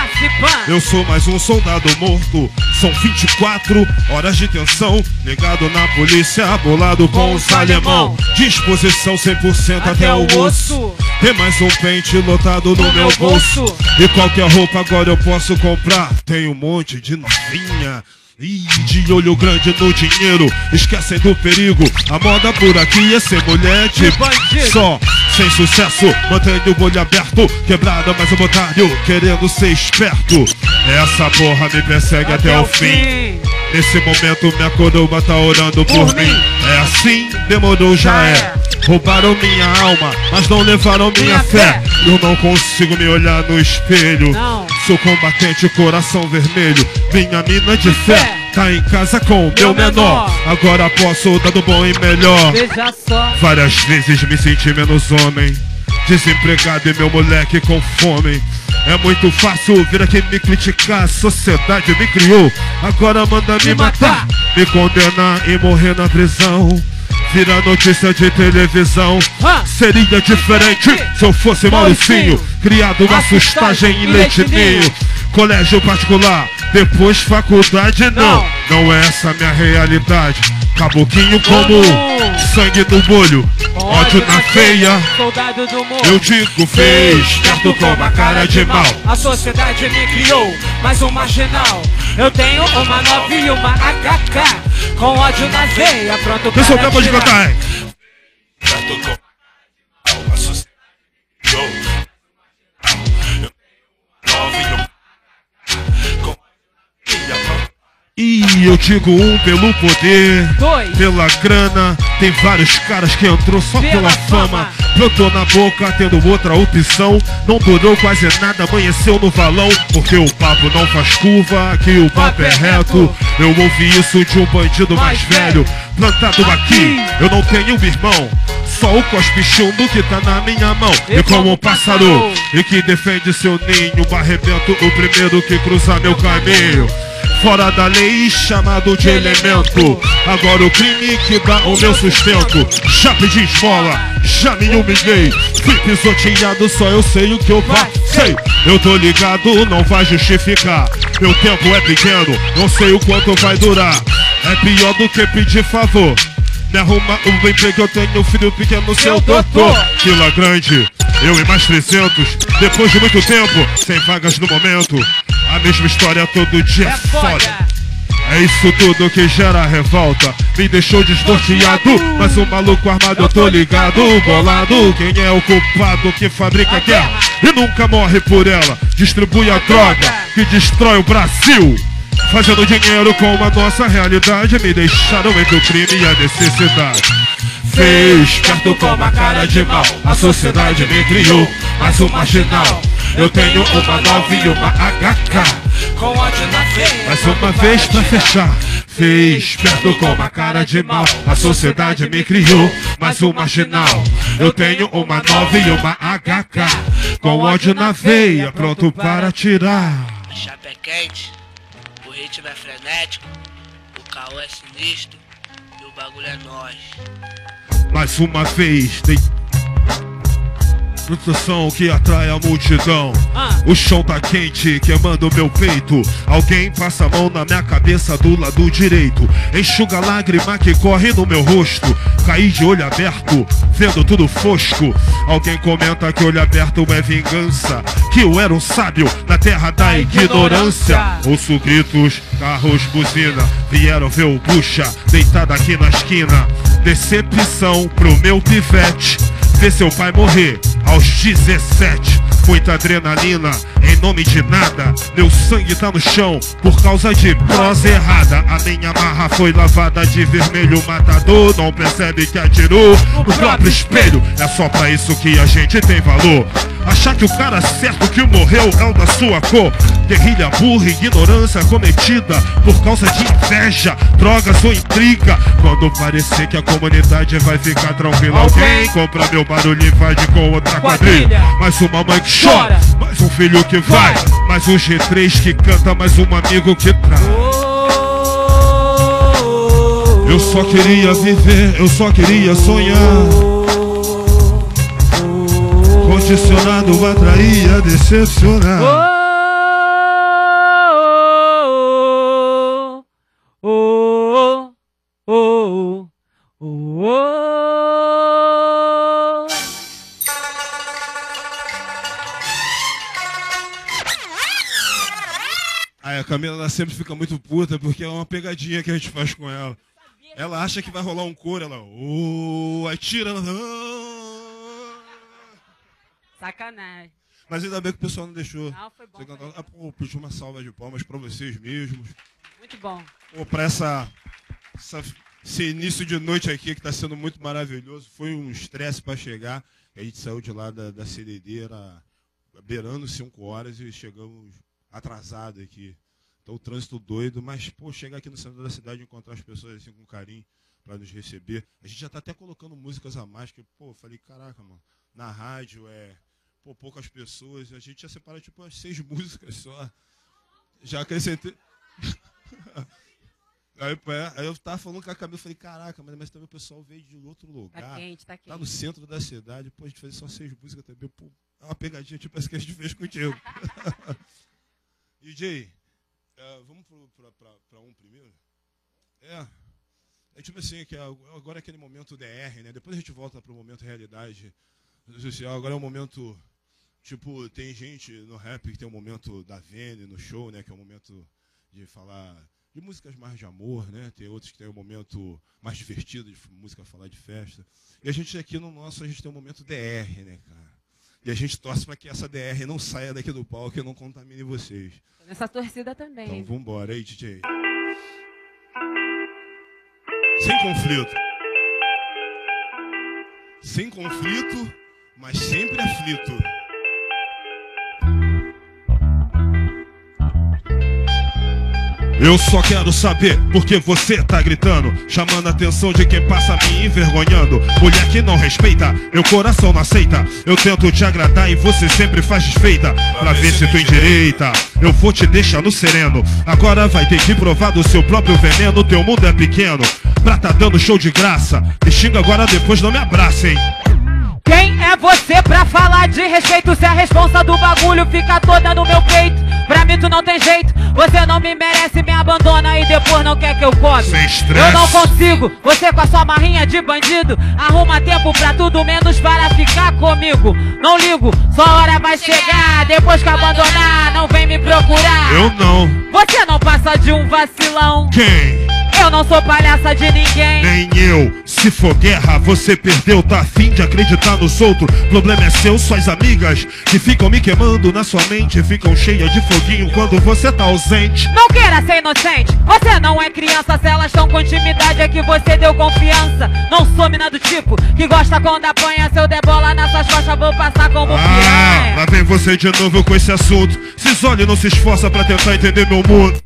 Eu sou mais um soldado morto. São vinte e quatro horas de tensão, ligado na polícia, bolado com, com os alemão. Disposição cem por cento até, até o osso. Tem mais um pente lotado no, no meu bolso. bolso. E qualquer roupa agora eu posso comprar. Tem um monte de novinha. Ih, de olho grande no dinheiro, esquecem do perigo. A moda por aqui é ser mulher de bandido. Só sem sucesso, mantendo o olho aberto. Quebrada, mas um otário querendo ser esperto. Essa porra me persegue até, até o fim. fim Nesse momento minha coroa tá orando por, por mim. mim É assim, demorou, já, já é. é Roubaram minha alma, mas não levaram minha, minha fé. fé Eu não consigo me olhar no espelho. Não. Sou combatente, coração vermelho. Minha mina de fé, fé tá em casa com o meu, meu menor. menor Agora posso dar do bom e melhor. Veja só. Várias vezes me senti menos homem, desempregado e meu moleque com fome. É muito fácil vir aqui me criticar. A sociedade me criou, agora manda me, me matar, matar me condenar e morrer na prisão. Vira notícia de televisão. ah, Seria diferente se eu fosse Mauricinho, criado na sustagem e leitinho. Colégio particular, depois faculdade, não. Não, não é essa a minha realidade. Caboquinho como sangue no molho, ódio na feia. Soldado do morro, eu digo fez, certo com uma cara de mal. A sociedade me criou, mais um marginal. Eu tenho uma nove e uma H K, com ódio na veia, pronto para Pessoal, acabou de cantar, hein? E eu digo um pelo poder, dois pela grana. Tem vários caras que entrou só pela, pela fama. fama brotou na boca, tendo outra opção. Não durou quase nada, amanheceu no valão. Porque o papo não faz curva, aqui o papo é reto. Eu ouvi isso de um bandido mais velho. Plantado aqui, eu não tenho um irmão, só o cospe chumbo que tá na minha mão. E como um pássaro, e que defende seu ninho, arrebento o primeiro que cruzar meu caminho. Fora da lei, chamado de elemento. Agora o crime que dá o meu sustento. Já pedi esmola, já me humilhei. Fui pisoteado, só eu sei o que eu passei. Eu tô ligado, não vai justificar. Meu tempo é pequeno, não sei o quanto vai durar. É pior do que pedir favor. Me arruma um emprego, eu tenho um filho pequeno, seu doutor. Fila grande, eu e mais trezentos. Depois de muito tempo, sem vagas no momento. A mesma história todo dia é foda. É isso tudo que gera revolta. Me deixou desnorteado, mas o maluco armado eu tô ligado. Bolado, quem é o culpado que fabrica a guerra e nunca morre por ela? Distribui a droga que destrói o Brasil, fazendo dinheiro com a nossa realidade. Me deixaram entre o crime e a necessidade. Fez perto com uma cara de mal, a sociedade me criou, mas o marginal. Eu tenho uma nove e uma H K, com ódio na veia. Mais uma vez pra fechar. Fez perto com uma cara de mal, a sociedade me criou, mas o marginal. Eu tenho uma nove e uma H K, com ódio na veia, pronto para tirar. A chapa é quente, o ritmo é frenético, o caô é sinistro e o bagulho é nós. Mais uma vez, tem produção que atrai a multidão. O chão tá quente, queimando meu peito. Alguém passa a mão na minha cabeça do lado direito. Enxuga a lágrima que corre no meu rosto. Caí de olho aberto, vendo tudo fosco. Alguém comenta que olho aberto é vingança, que eu era um sábio na terra da ignorância. Ouço gritos, carros, buzina. Vieram ver o bucha, deitado aqui na esquina. Decepção pro meu pivete, ver seu pai morrer aos dezessete. Muita adrenalina, em nome de nada. Meu sangue tá no chão por causa de prosa errada. A minha marra foi lavada de vermelho. Matador não percebe que atirou no próprio espelho. É só pra isso que a gente tem valor. Achar que o cara certo que morreu é o da sua cor. Guerrilha burra, ignorância cometida por causa de inveja, drogas ou intriga. Quando parecer que a comunidade vai ficar tranquila, alguém compra meu barulho e invade com outra quadrilha. Mais uma mãe que chora, mais um filho que vai, mais um G três que canta, mais um amigo que traz. Eu só queria viver, eu só queria sonhar. Condicionado a trair, a decepcionar. Oh, oh, oh, oh, oh. Aí a Camila ela sempre fica muito puta porque é uma pegadinha que a gente faz com ela. Ela acha que vai rolar um coro, ela oh, aí tira, ela Sacanagem. mas ainda bem que o pessoal não deixou. Não, foi bom. Você cantar. Ah, pô, pedi uma salva de palmas pra vocês mesmos. Muito bom. Pô, pra essa, essa, esse início de noite aqui que tá sendo muito maravilhoso. Foi um estresse pra chegar. A gente saiu de lá da, da C D D, era beirando cinco horas e chegamos atrasados aqui. Então o trânsito doido, mas pô, chegar aqui no centro da cidade e encontrar as pessoas assim com carinho pra nos receber. A gente já tá até colocando músicas a mais, que pô, falei, caraca, mano, na rádio é pô, poucas pessoas, a gente já separa tipo umas seis músicas só. Já acrescentei. Aí, aí eu tava falando com a Camila, falei, caraca, mas, mas também o pessoal veio de outro lugar. Tá quente, tá quente. Tá no centro da cidade, pô, a gente fez só seis músicas também, pô, é uma pegadinha tipo essa que a gente fez contigo. D J, é, vamos para um primeiro? É, é tipo assim, que agora é aquele momento D R, né? Depois a gente volta para o momento realidade social. Agora é um momento, tipo, tem gente no rap que tem um momento da Vene no show, né? Que é um momento de falar de músicas mais de amor, né? Tem outros que tem um momento mais divertido, de música falar de festa. E a gente aqui no nosso, a gente tem um momento D R, né, cara? E a gente torce para que essa D R não saia daqui do palco e não contamine vocês. Nessa torcida também. Então vambora aí, D J. Sem conflito. Sem conflito, mas sempre aflito. Eu só quero saber por que você tá gritando, chamando a atenção de quem passa me envergonhando. Mulher que não respeita, meu coração não aceita. Eu tento te agradar e você sempre faz desfeita. Pra ver se tu endireita, eu vou te deixar no sereno. Agora vai ter que provar do seu próprio veneno. Teu mundo é pequeno, pra tá dando show de graça. Me xinga agora, depois não me abraça, hein. Quem é você pra falar de respeito? Se a responsa do bagulho fica toda no meu peito, pra mim tu não tem jeito. Você não me merece, me abandona e depois não quer que eu come. Sem estresse. Eu não consigo, você com a sua marrinha de bandido arruma tempo pra tudo menos para ficar comigo. Não ligo, sua hora vai chegar. Depois que abandonar, não vem me procurar. Eu não. Você não passa de um vacilão. Quem? Eu não sou palhaça de ninguém. Nem eu. Se for guerra, você perdeu. Tá afim de acreditar nos outros. Problema é seu, suas amigas que ficam me queimando na sua mente, ficam cheias de foguinho quando você tá ausente. Não queira ser inocente, você não é criança. Se elas estão com intimidade é que você deu confiança. Não sou mina do tipo que gosta quando apanha. Se eu der bola nessas costas vou passar como Ah, piranha. lá vem você de novo com esse assunto. Se olha, não se esforça pra tentar entender meu mundo.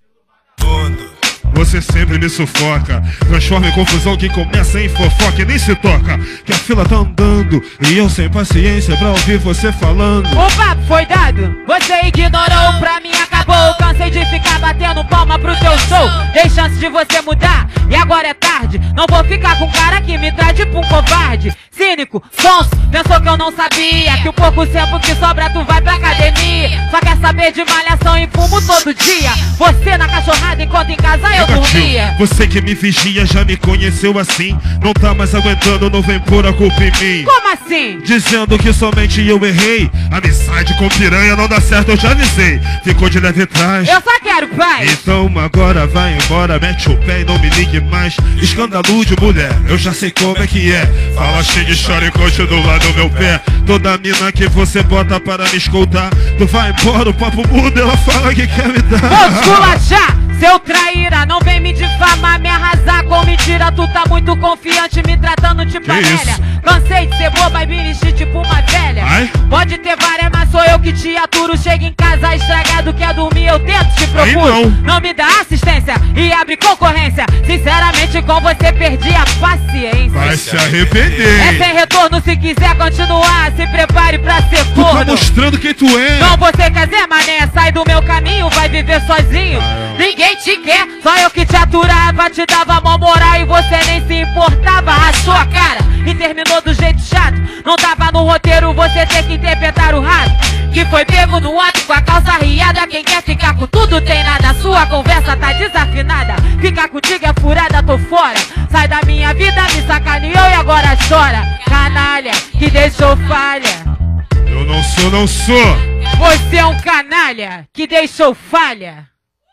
Você sempre me sufoca, transforma em confusão que começa em fofoca e nem se toca. Que a fila tá andando e eu sem paciência pra ouvir você falando. O papo foi dado, você ignorou, pra mim acabou. Cansei de ficar batendo palma pro teu show. Dei chance de você mudar e agora é tarde. Não vou ficar com um cara que me trate pra um covarde. Cínico, sonso, pensou que eu não sabia que o pouco tempo que sobra tu vai pra academia. Só quer saber de malhação e fumo todo dia. Você na cachorrada enquanto em casa eu dormia. Você que me vigia já me conheceu assim. Não tá mais aguentando, não vem pôr a culpa em mim. Como assim? Dizendo que somente eu errei. Amizade com piranha não dá certo, eu já avisei. Ficou de leve atrás. Eu só quero paz. Então agora vai embora, mete o pé e não me ligue mais. Escândalo de mulher, eu já sei como é que é. Fala cheio de choro e continua no meu pé. Toda mina que você bota para me escutar, tu vai embora, o papo muda, ela fala que quer me dar. Vou esculachar, seu traíra, não vem me difamar, me arrasar com mentira. Tu tá muito confiante, me tratando tipo a velha. Cansei de ser boba e me vestir tipo uma velha. Ai? Pode ter várias, mas sou eu que te aturo. Chega em casa estragado, quer dormir, eu tento, te procuro. Ai, não. Não me dá assistência e abre concorrência. Sinceramente com você perdi a paciência. Vai se arrepender. É sem retorno, se quiser continuar, se prepare pra ser Tu tá corno. mostrando quem tu é. Não, você quer dizer, mané, sai do meu caminho, vai viver sozinho. Ninguém te quer, só eu que te aturava, te dava mó moral e você nem se importava. Rachou a cara e terminou do jeito chato. Não tava no roteiro, você tem que interpretar o rato. Que foi pego no ato com a calça riada. Quem quer ficar com tudo tem nada, sua conversa tá desafinada. Ficar contigo é furada, tô fora. Sai da minha vida, me sacaneou e agora chora. Canalha, que deixou falha. Eu não sou, não sou. Você é um canalha que deixou falha.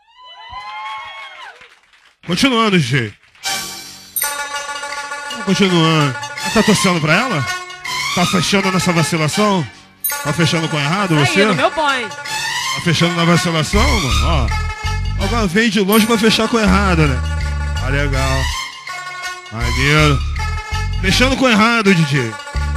Continuando, G. Continuando. Ah, tá torcendo pra ela? Tá fechando nessa vacilação? Tá fechando com errado você? Aí, no meu bonde. Tá fechando na vacilação, mano? Ó. Agora vem de longe pra fechar com errado, né? Ah, legal. Maneiro. Fechando com errado, D J.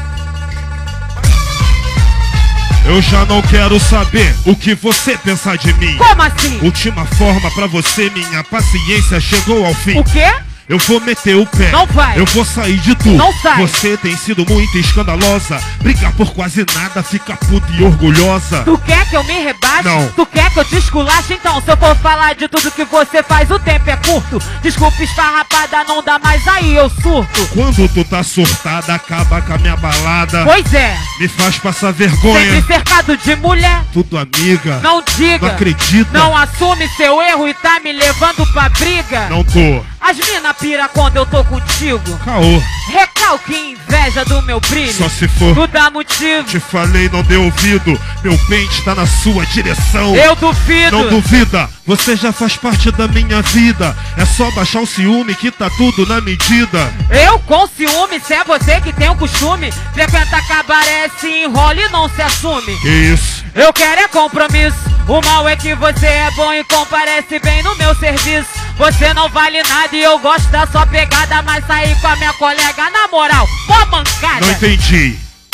Eu já não quero saber o que você pensa de mim. Como assim? Última forma pra você, minha paciência chegou ao fim. O quê? Eu vou meter o pé. Não vai. Eu vou sair de tu. Não sai. Você tem sido muito escandalosa. Brigar por quase nada, fica puta e orgulhosa. Tu quer que eu me rebaixe? Não. Tu quer que eu te esculache? Então, se eu for falar de tudo que você faz, o tempo é curto. Desculpa, esfarrapada, não dá mais, aí eu surto. Quando tu tá surtada, acaba com a minha balada. Pois é. Me faz passar vergonha. Sempre cercado de mulher. Tudo amiga. Não diga. Não acredita. Não assume seu erro e tá me levando pra briga. Não tô. As mina pira quando eu tô contigo. Caô. Recalque e inveja do meu brilho. Só se for. Tu dá motivo. Te falei, não deu ouvido. Meu pente tá na sua direção. Eu duvido. Não duvida, você já faz parte da minha vida. É só baixar o ciúme que tá tudo na medida. Eu com ciúme, se é você que tem o costume. Frequenta cabaré, se enrola e não se assume. Que isso? Eu quero é compromisso. O mal é que você é bom e comparece bem no meu serviço. Você não vale nada e eu gosto da sua pegada, mas sair com a minha colega na moral, mó mancada. Não entendi.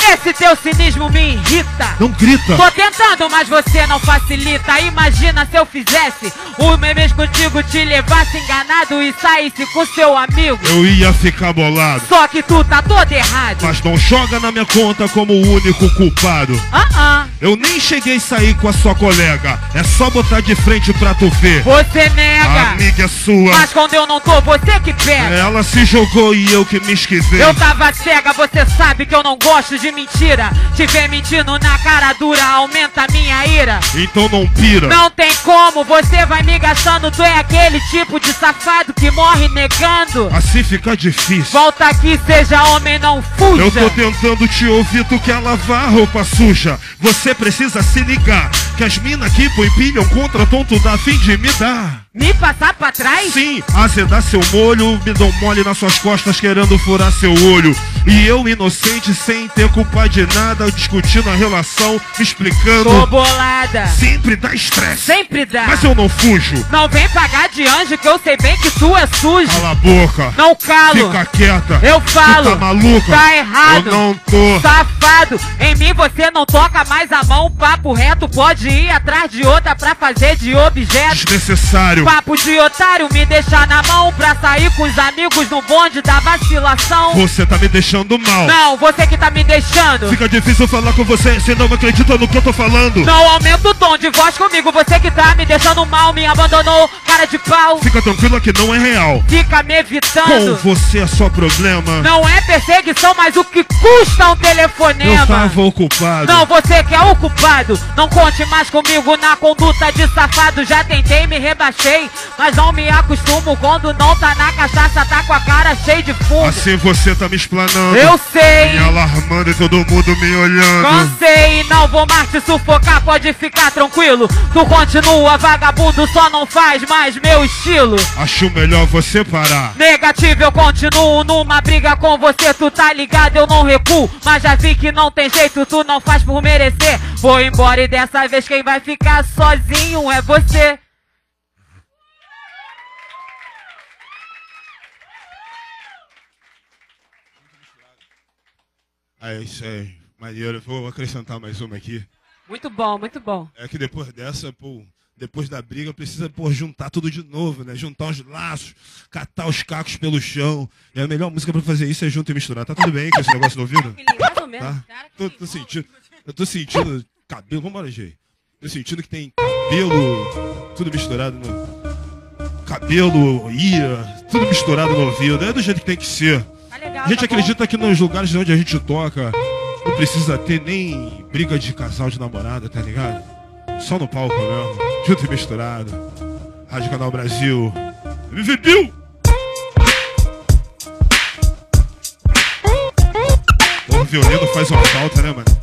Esse teu cinismo me irrita. Não grita. Tô tentando, mas você não facilita. Imagina se eu fizesse o mesmo contigo, te levasse enganado e saísse com seu amigo. Eu ia ficar bolado. Só que tu tá todo errado. Mas não joga na minha conta como o único culpado. Ah, ah. Eu nem cheguei a sair com a sua colega. É só botar de frente pra tu ver. Você nega. A amiga é sua. Mas quando eu não tô, você que pega. Ela se jogou e eu que me esquivei. Eu tava cega, você sabe que eu não gosto de mentira. Te ver mentindo na cara dura aumenta a minha ira. Então não pira. Não tem como, você vai me gastando. Tu é aquele tipo de safado que morre negando. Assim fica difícil. Volta aqui, seja homem, não fuja. Eu tô tentando te ouvir, tu quer lavar a roupa suja. Você precisa se ligar que as minas aqui põem pilham contra tonto dá fim de me dar. Me passar pra trás? Sim, azedar seu molho, me dão mole nas suas costas querendo furar seu olho. E eu inocente, sem ter culpa de nada, discutindo a relação, me explicando. Tô bolada. Sempre dá estresse. Sempre dá. Mas eu não fujo. Não vem pagar de anjo que eu sei bem que tu é sujo. Cala a boca. Não calo. Fica quieta. Eu falo. Tu tá maluca? Tá errado. Eu não tô. Safado. Em mim você não toca mais a mão. Papo reto pode ir atrás de outra pra fazer de objeto. Desnecessário. Papo de otário me deixar na mão pra sair com os amigos no bonde da vacilação. Você tá me deixando mal. Não, você que tá me deixando. Fica difícil falar com você, você não acredita no que eu tô falando. Não aumenta o tom de voz comigo, você que tá me deixando mal, me abandonou, cara de pau. Fica tranquila que não é real. Fica me evitando. Com você é só problema. Não é perseguição, mas o que custa um telefonema? Eu tava ocupado. Não, você que é o culpado. Não conte mais comigo na conduta de safado. Já tentei, me rebaixei, mas não me acostumo. Quando não tá na cachaça, tá com a cara cheia de fumo. Assim você tá me explanando. Eu sei. Me alarmando e todo mundo me olhando. Cansei, não vou mais te sufocar, pode ficar tranquilo. Tu continua vagabundo, só não faz mais meu estilo. Acho melhor você parar. Negativo, eu continuo numa briga com você, tu tá ligado, eu não recuo. Mas já vi que não tem jeito, tu não faz por merecer. Vou embora e dessa vez quem vai ficar sozinho é você. É isso aí, maneiro. Vou acrescentar mais uma aqui. Muito bom, muito bom. É que depois dessa, pô, depois da briga, precisa, pô, juntar tudo de novo, né? Juntar os laços, catar os cacos pelo chão. E a melhor música pra fazer isso é junto e misturar. Tá tudo bem com esse negócio no ouvido? Mais ou menos. Tá? Tô, tô sentindo, eu tô sentindo cabelo, vambora, Gê. Tô sentindo que tem cabelo, tudo misturado no... Cabelo, ia, tudo misturado no ouvido. É do jeito que tem que ser. Legal, a gente tá acredita que nos lugares onde a gente toca não precisa ter nem briga de casal de namorada, tá ligado? Só no palco mesmo, junto e misturado. Rádio Canal Brasil. M V Bill! O violino faz uma falta, né, mano?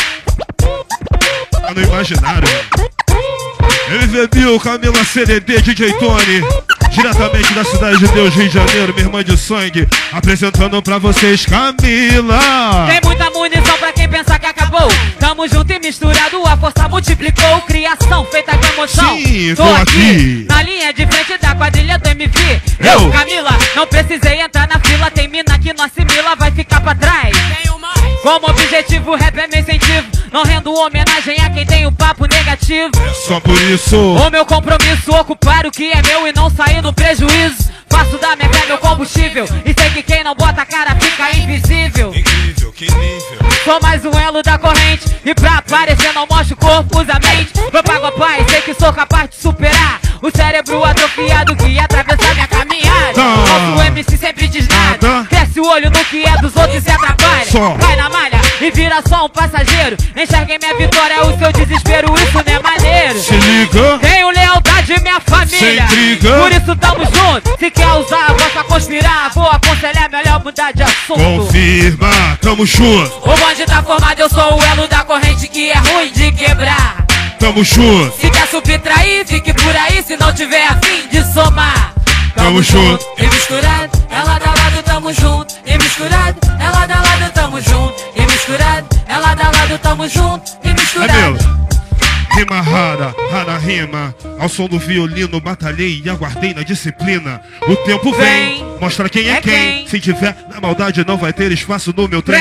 Tá no imaginário, mano. M V Bill, Camila C D D, D J Tony. Diretamente da cidade de Deus, Rio de Janeiro, minha irmã de sangue, apresentando pra vocês Camila. Tem muita munição pra quem pensa que acabou. Tamo junto e misturado, a força multiplicou. Criação feita com emoção. Sim, tô, tô aqui, aqui na linha de frente da quadrilha do M V. Eu, Eu. Camila, não precisei entrar na fila. Tem mina que não assimila, vai ficar pra trás. Como objetivo, rap é meu incentivo. Não rendo homenagem a quem tem um papo negativo. É só por isso. O meu compromisso, ocupar o que é meu e não sair no prejuízo. Faço da minha fé meu combustível e sei que quem não bota a cara fica invisível. Incrível, que nível. Sou mais um elo da corrente e pra aparecer não mostro o corpo, usa a mente. Propago a paz, sei que sou capaz de superar o cérebro atrofiado que atravessa minha caminhada. Tá. Nosso M C sempre diz nada, Nada. cresce o olho no que é dos outros e se atrapalha. Só. Vai na malha e vira só um passageiro. Enxerguei minha vitória, o seu desespero, isso não é maneiro. Se liga. Tenho lealdade, minha família. Sem briga. Por isso tamo junto. Se quer usar a voz pra conspirar, vou aconselhar, melhor mudar de assunto. Confirma, tamo junto. O bonde tá formado, eu sou o elo da corrente que é ruim de quebrar. Tamo junto. Se quer subtrair, fique por aí, se não tiver a fim de somar. Tamo junto. E misturado, ela da lado, tamo junto. E misturado, ela da lado, tamo junto. E misturado, ela da lado, tamo junto. E É misturado. meu. Rima rara, rara rima. Ao som do violino, batalhei e aguardei na disciplina. O tempo vem, Vem. mostra quem é, É quem. quem. Se tiver na maldade, não vai ter espaço no meu trem. Vem.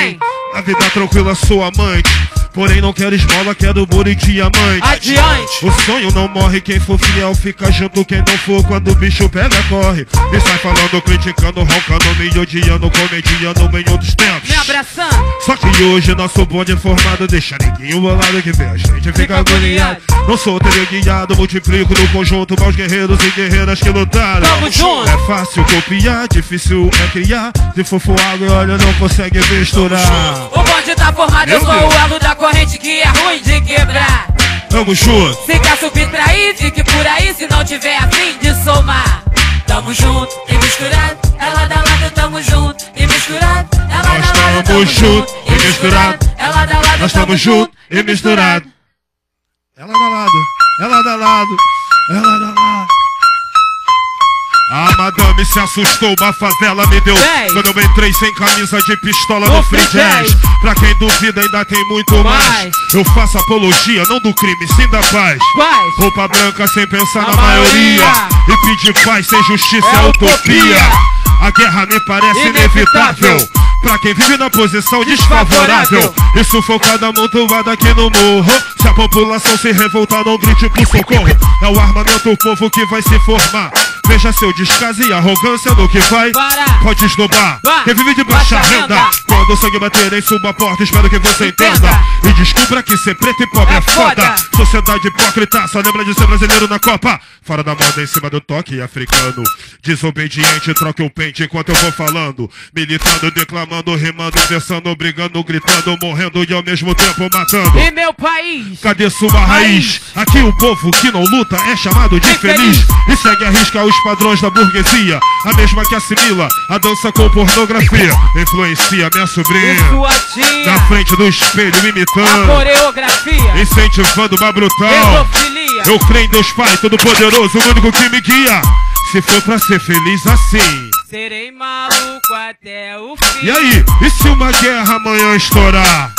A vida tranquila, sou amante. Porém não quero esmola, quero bolo e diamante. Adiante. O sonho não morre, quem for fiel fica junto. Quem não for, quando o bicho pega, corre. E sai falando, criticando, roncando, me odiando, comediando em outros tempos. Me abraçando. Só que hoje nosso bonde é formado, deixa ninguém bolado que vê a gente fica agoniado. Não sou teleguiado, multiplico no conjunto maus guerreiros e guerreiras que lutaram. Tamo junto. É fácil copiar, difícil é criar. Se for água, olha, não consegue misturar. O bonde tá formado, eu Meu sou Deus. o elo da corrente que é ruim de quebrar. Tamo junto. Se quer subtrair, fique por aí se não tiver a fim de somar. Tamo junto e misturado, ela da lado, tamo junto e misturado, ela da lado, Nós tamo tamo junto e misturado, ela da lado, nós tamo junto e misturado. Ela da lado, ela da lado, ela da lado. A madame se assustou, a favela me deu Dez. quando eu entrei sem camisa de pistola no No Free Free Jazz. Jazz. Pra quem duvida ainda tem muito mais. Mais. Eu faço apologia, não do crime, sim da paz. Quais? Roupa branca sem pensar A na maioria. maioria. E pedir paz sem justiça É é utopia. utopia. A guerra me parece Inevitável. inevitável pra quem vive na posição desfavorável. Desfavorável. E sufocada amontoada aqui no morro. Se a população se revoltar, não grite pro socorro. É o armamento o povo que vai se formar. Veja seu descaso e arrogância no que vai. Para. Pode esnobar. Vai. Quem vive de baixa Baixa renda. renda. Quando o sangue bater em sua porta, espero que você entenda. Entenda. E descubra que ser preto e pobre é, É foda. foda. Sociedade hipócrita, só lembra de ser brasileiro na Copa. Fora da moda em cima do toque africano. Desobediente, troque o pente enquanto eu vou falando. Militando, declamando, rimando, versando, brigando, gritando, morrendo e ao mesmo tempo matando. E meu país. Cadê sua raiz? Aqui o povo que não luta é chamado de feliz. E segue a risca os padrões da burguesia. A mesma que assimila a dança com pornografia. Influencia minha E sobrinha sua tia. na frente do espelho A imitando, coreografia. incentivando uma brutal. Pedofilia. Eu creio em Deus Pai Todo-Poderoso, o único que me guia. Se for pra ser feliz assim. Serei maluco até o fim. E aí, e se uma guerra amanhã estourar?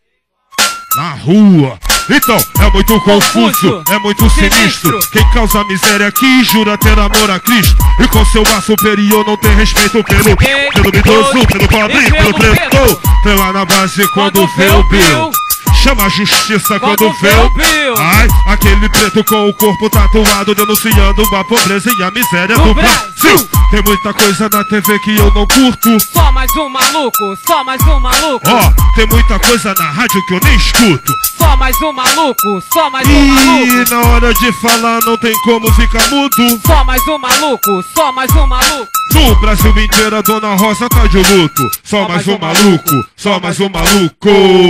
Na rua. Então, é muito confuso, Confuso, é muito sinistro. sinistro. Quem causa miséria aqui jura ter amor a Cristo. E com seu ar superior não tem respeito pelo Pelo idoso, pelo pobre, E pelo pelo preto. Pela na base quando vê o Bill. Chama a justiça quando, Quando vê vê o o Bill. Ai, aquele preto com o corpo tatuado denunciando a pobreza e a miséria do, Do Brasil. Brasil. Tem muita coisa na T V que eu não curto. Só mais um maluco, só mais um maluco. Ó, tem muita coisa na rádio que eu nem escuto. Só mais um maluco, só mais um E maluco. na hora de falar não tem como ficar mudo. Só mais um maluco, só mais um maluco. No Brasil inteiro a Dona Rosa tá de luto. Só mais um maluco, só mais um maluco.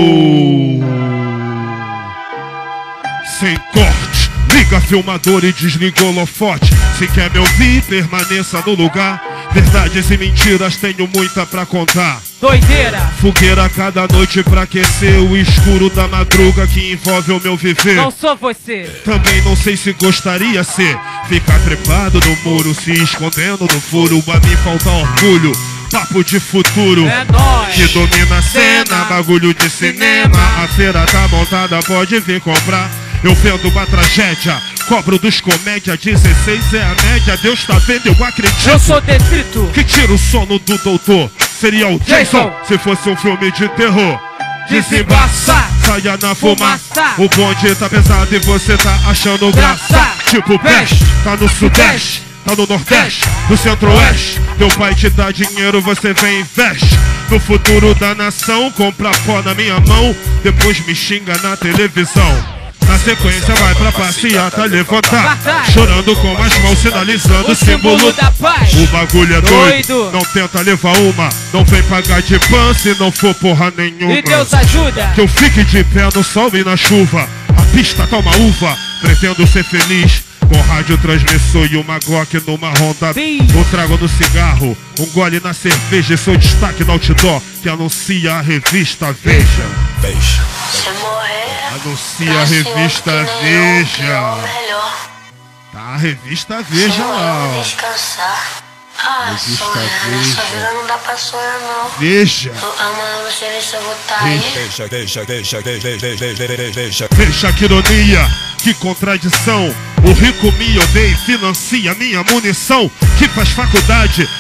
Sem corte, liga filmador e desliga o holofote. Se quer me ouvir, permaneça no lugar. Verdades e mentiras tenho muita pra contar. Doideira, Fogueira cada noite pra aquecer o escuro da madruga que envolve o meu viver. não sou você. Também não sei se gostaria ser ficar trepado no muro, se escondendo no furo. A mim falta orgulho, papo de futuro. É nóis. Que domina a cena, Cena. bagulho de cinema. A feira tá montada, pode vir comprar. Eu vendo uma tragédia, cobro dos comédia. dezesseis é a média, Deus tá vendo, eu acredito. Eu sou destrito. Que tira o sono do doutor seria o Jason, Jason. se fosse um filme de terror. Desembaçar. Saia na fumaça. Fumaça. O bonde tá pesado e você tá achando graça. Graça. Tipo Peste. peste, tá no sudeste, tá no nordeste, no centro-oeste. Teu pai te dá dinheiro, você vem e investe. No futuro da nação, compra pó na minha mão, depois me xinga na televisão. Na sequência vai pra passeata levantar, Batalha. chorando com as mãos sinalizando O símbolo da paz. O bagulho é doido. Doido. Não tenta levar uma, não vem pagar de pan se não for porra nenhuma. E Deus ajuda. Que eu fique de pé no sol e na chuva. A pista tá uma uva, pretendo ser feliz. Com rádio transmissor e uma Glock numa Honda. Sim. Eu trago no cigarro, um gole na cerveja. E sou destaque no outdoor que anuncia a revista Veja. Se morrer, Anuncia a revista Veja. melhor. Tá a revista Veja lá, ó. Descansar. Ah, Revista sonhar nessa Veja. vida não dá pra sonhar, não. Veja. Amanhã você vê se eu vou tá aí. Veja, veja, veja, veja, veja, veja, veja. Veja que ironia, que contradição. O rico me odeia e financia minha munição. Que faz faculdade,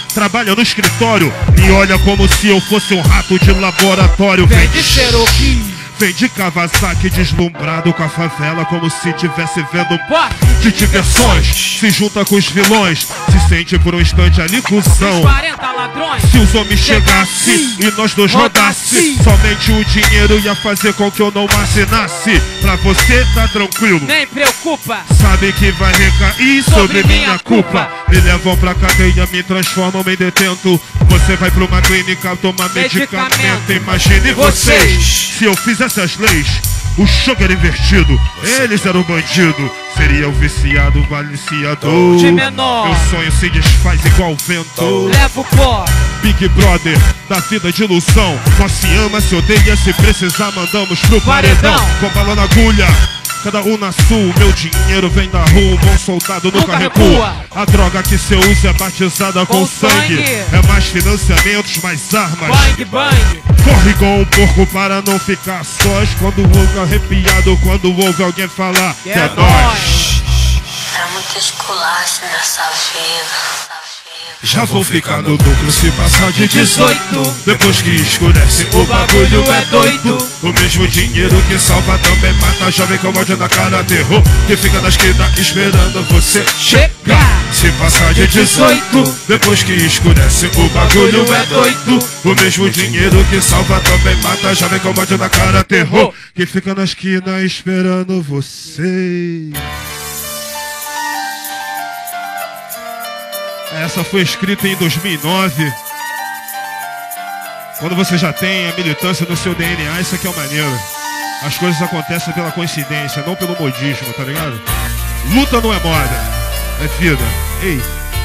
trabalha no escritório, me olha como se eu fosse um rato de laboratório. Vem de Cherokee, vem de Kawasaki, deslumbrado com a favela, como se tivesse vendo de diversões. Se junta com os vilões, se sente por um instante ali cuzão. quarenta ladrões. Se os homens chegassem e nós dois rodasse, somente o dinheiro ia fazer com que eu não assinasse. Pra você tá tranquilo, nem preocupa, sabe que vai recair sobre minha culpa. Me levam pra cadeia, me transformam em detento. Você vai pra uma clínica tomar medicamento. medicamento. Imagine vocês, se eu fizesse as leis, o choque era invertido, eles eram bandido, seria o viciado, o aliciador. De menor, meu sonho se desfaz igual vento. Levo pó, Big Brother da vida de ilusão. Nós se ama, se odeia, se precisar mandamos pro paredão. Com bala na agulha, cada um na sua. Meu dinheiro vem da rua, um bom soldado nunca, nunca recua. A droga que cê usa é batizada com, com sangue. sangue. É mais financiamentos, mais armas. Bang, bang. Corre igual um porco para não ficar sós. Quando ouve arrepiado, quando ouve alguém falar que é, é nóis. É muito esculacho nessa vida. Já vou ficar no lucro se passar de dezoito. Depois que escurece o bagulho é doido. O mesmo dinheiro que salva também mata. Jovem com ódio na cara, terror que fica na esquina esperando você chegar. Se passar de dezoito, depois que escurece o bagulho é doido. O mesmo dinheiro que salva também mata. Jovem com ódio na cara, terror que fica na esquina esperando você. Essa foi escrita em dois mil e nove. Quando você já tem a militância no seu D N A, isso aqui é o maneiro. As coisas acontecem pela coincidência, não pelo modismo, tá ligado? Luta não é moda, é vida. Ei.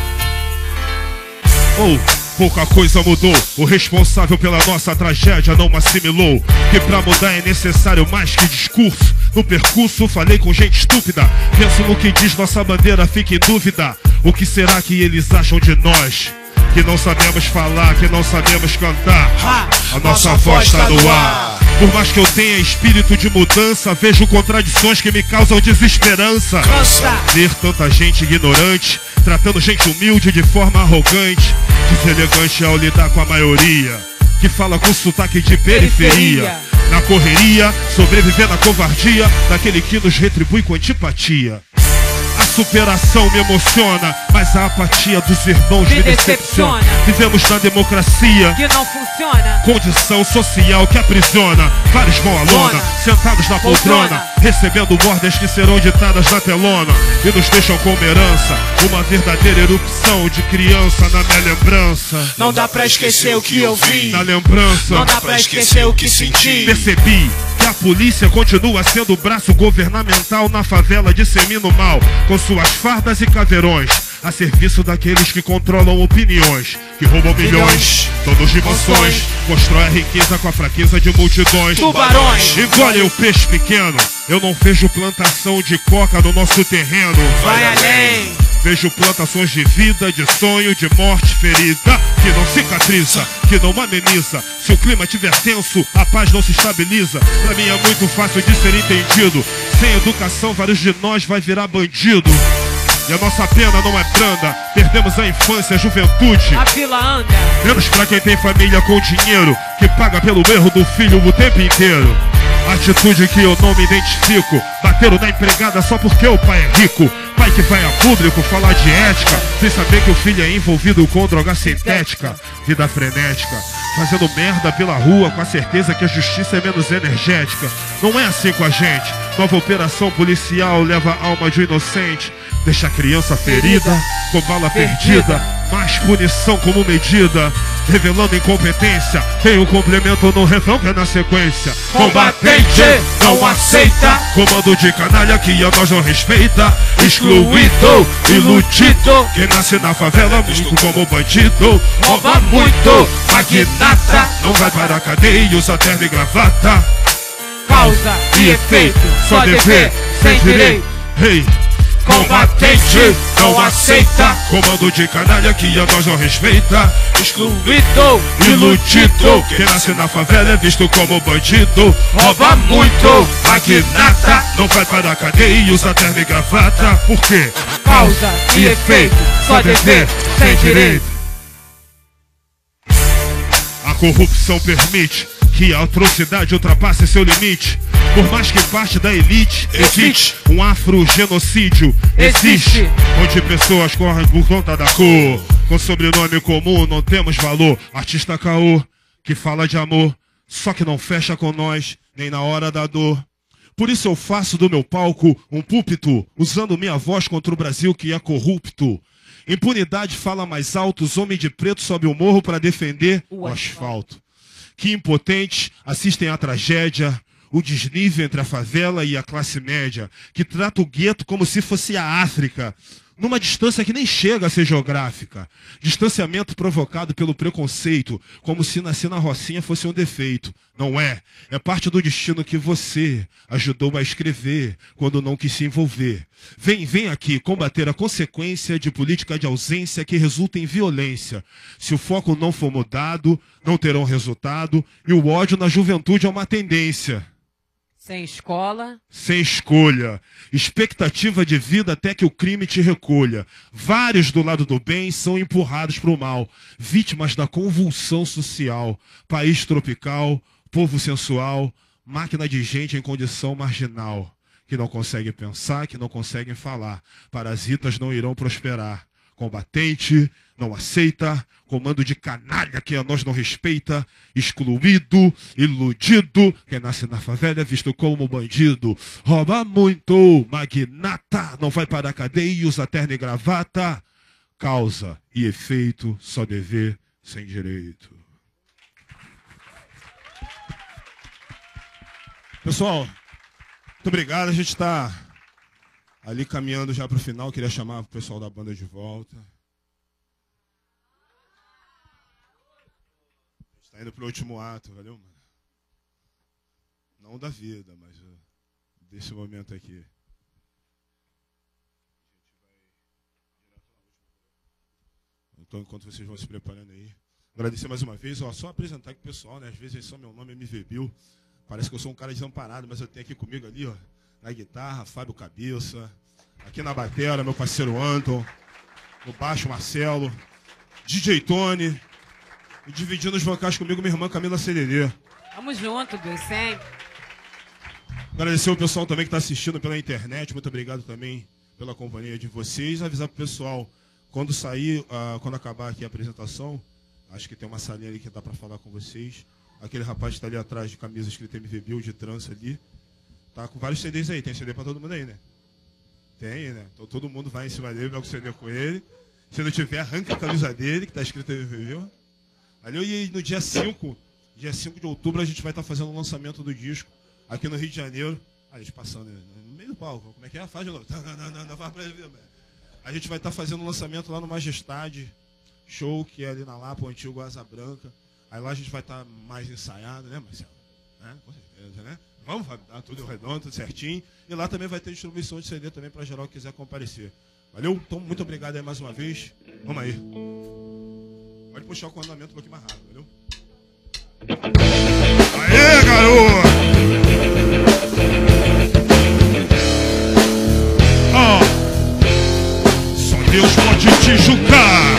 Ou, oh, pouca coisa mudou. O responsável pela nossa tragédia não assimilou que pra mudar é necessário mais que discurso. No percurso falei com gente estúpida. Penso no que diz nossa bandeira, fica em dúvida. O que será que eles acham de nós? Que não sabemos falar, que não sabemos cantar. A nossa voz está no ar. Por mais que eu tenha espírito de mudança, vejo contradições que me causam desesperança. Ver tanta gente ignorante, tratando gente humilde de forma arrogante, deselegante ao lidar com a maioria, que fala com sotaque de periferia. Na correria, sobreviver na covardia daquele que nos retribui com antipatia. A superação me emociona, mas a apatia dos irmãos me, me decepciona. decepciona. Vivemos na democracia que não funciona, condição social que aprisiona. Vários vão à lona, sentados na poltrona, poltrona, recebendo ordens que serão ditadas na telona e nos deixam como herança uma verdadeira erupção de criança na minha lembrança. Não dá pra esquecer o que eu vi na lembrança. Não dá pra esquecer o que senti. Percebi que a polícia continua sendo o braço governamental na favela, dissemina o mal com suas fardas e caveirões, a serviço daqueles que controlam opiniões, que roubam milhões, donos de mansões, constrói a riqueza com a fraqueza de multidões. Tubarões engolem o peixe pequeno. Eu não vejo plantação de coca no nosso terreno. Vai além. Vejo plantações de vida, de sonho, de morte ferida, que não cicatriza, que não ameniza. Se o clima estiver tenso, a paz não se estabiliza. Pra mim é muito fácil de ser entendido. Sem educação, vários de nós vai virar bandido. E a nossa pena não é branda. Perdemos a infância, a juventude. A fila anda. Menos pra quem tem família com dinheiro, que paga pelo erro do filho o tempo inteiro. Atitude que eu não me identifico. Bateram na empregada só porque o pai é rico. Pai que vai a público falar de ética, sem saber que o filho é envolvido com droga sintética. Vida frenética, fazendo merda pela rua com a certeza que a justiça é menos energética. Não é assim com a gente. Nova operação policial leva a alma de um inocente, deixa a criança ferida, com bala perdida, mais punição como medida, revelando incompetência. Tem o complemento no refrão que é na sequência. Combatente não aceita comando de canalha que a nós não respeita. Excluído, iludido, que nasce na favela visto como bandido. Rouba muito, magnata, não vai para a cadeia e usa terno e gravata. Causa e efeito, só dever, sem direito. Hey. Combatente não aceita comando de canalha que a nós não respeita. Excluído, iludido, que nasce na favela é visto como bandido. Rouba muito, magnata, não vai para a cadeia e usa terno e gravata. Por quê? Causa e efeito, só dever, sem direito. A corrupção permite que a atrocidade ultrapasse seu limite. Por mais que parte da elite existe um afrogenocídio. Existe, onde pessoas correm por conta da cor. Com sobrenome comum não temos valor. Artista caô, que fala de amor, só que não fecha com nós, nem na hora da dor. Por isso eu faço do meu palco um púlpito, usando minha voz contra o Brasil que é corrupto. Impunidade fala mais alto, os homens de preto sobem o morro para defender o asfalto. Que impotentes assistem à tragédia, o desnível entre a favela e a classe média, que trata o gueto como se fosse a África, numa distância que nem chega a ser geográfica. Distanciamento provocado pelo preconceito, como se nascer na rocinha fosse um defeito. Não é. É parte do destino que você ajudou a escrever quando não quis se envolver. Vem, vem aqui combater a consequência de política de ausência que resulta em violência. Se o foco não for mudado, não terão resultado, e o ódio na juventude é uma tendência. Sem escola. Sem escolha. Expectativa de vida até que o crime te recolha. Vários do lado do bem são empurrados para o mal. Vítimas da convulsão social. País tropical, povo sensual, máquina de gente em condição marginal. Que não consegue pensar, que não conseguem falar. Parasitas não irão prosperar. Combatente não aceita, comando de canalha que a nós não respeita, excluído, iludido, quem nasce na favela é visto como bandido, rouba muito, magnata, não vai para a cadeia e usa terno e gravata, causa e efeito, só dever sem direito. Pessoal, muito obrigado, a gente está ali caminhando já para o final, queria chamar o pessoal da banda de volta. Está indo para o último ato, valeu, mano? Não da vida, mas uh, desse momento aqui. Então, enquanto vocês vão se preparando aí, agradecer mais uma vez, ó, só apresentar aqui o pessoal, né? Às vezes só meu nome é M V Bill, parece que eu sou um cara desamparado, mas eu tenho aqui comigo ali, ó, na guitarra, Fábio Cabeça, aqui na batera, meu parceiro Anton, no baixo, Marcelo, D J Tony, e dividindo os vocais comigo, minha irmã Camila C D D. Tamo junto, Deus, sempre. Agradecer o pessoal também que está assistindo pela internet, muito obrigado também pela companhia de vocês. Avisar pro pessoal, quando sair, uh, quando acabar aqui a apresentação, acho que tem uma salinha ali que dá para falar com vocês. Aquele rapaz que está ali atrás de camisa escrita M V Bill, de trança ali, tá com vários C Ds aí. Tem C D para todo mundo aí, né? Tem, né? Então todo mundo vai em cima dele, pega o C D com ele. Se não tiver, arranca a camisa dele, que está escrito M V Bill. Ali, e no dia cinco, dia cinco de outubro, a gente vai estar tá fazendo o lançamento do disco aqui no Rio de Janeiro. A gente passando no meio do palco. Como é que é? Faz de novo. A gente vai estar tá fazendo o lançamento lá no Majestade Show, que é ali na Lapa, o antigo Asa Branca. Aí lá a gente vai estar tá mais ensaiado, né, Marcelo? Né? Com certeza, né? Vamos dar tudo redondo, tudo certinho. E lá também vai ter distribuição de C D também para geral que quiser comparecer. Valeu? Então, muito obrigado aí mais uma vez. Vamos aí. Pode puxar o comandamento um pouquinho mais rápido, valeu? Aê, garoto! Ó, oh, só Deus pode te julgar.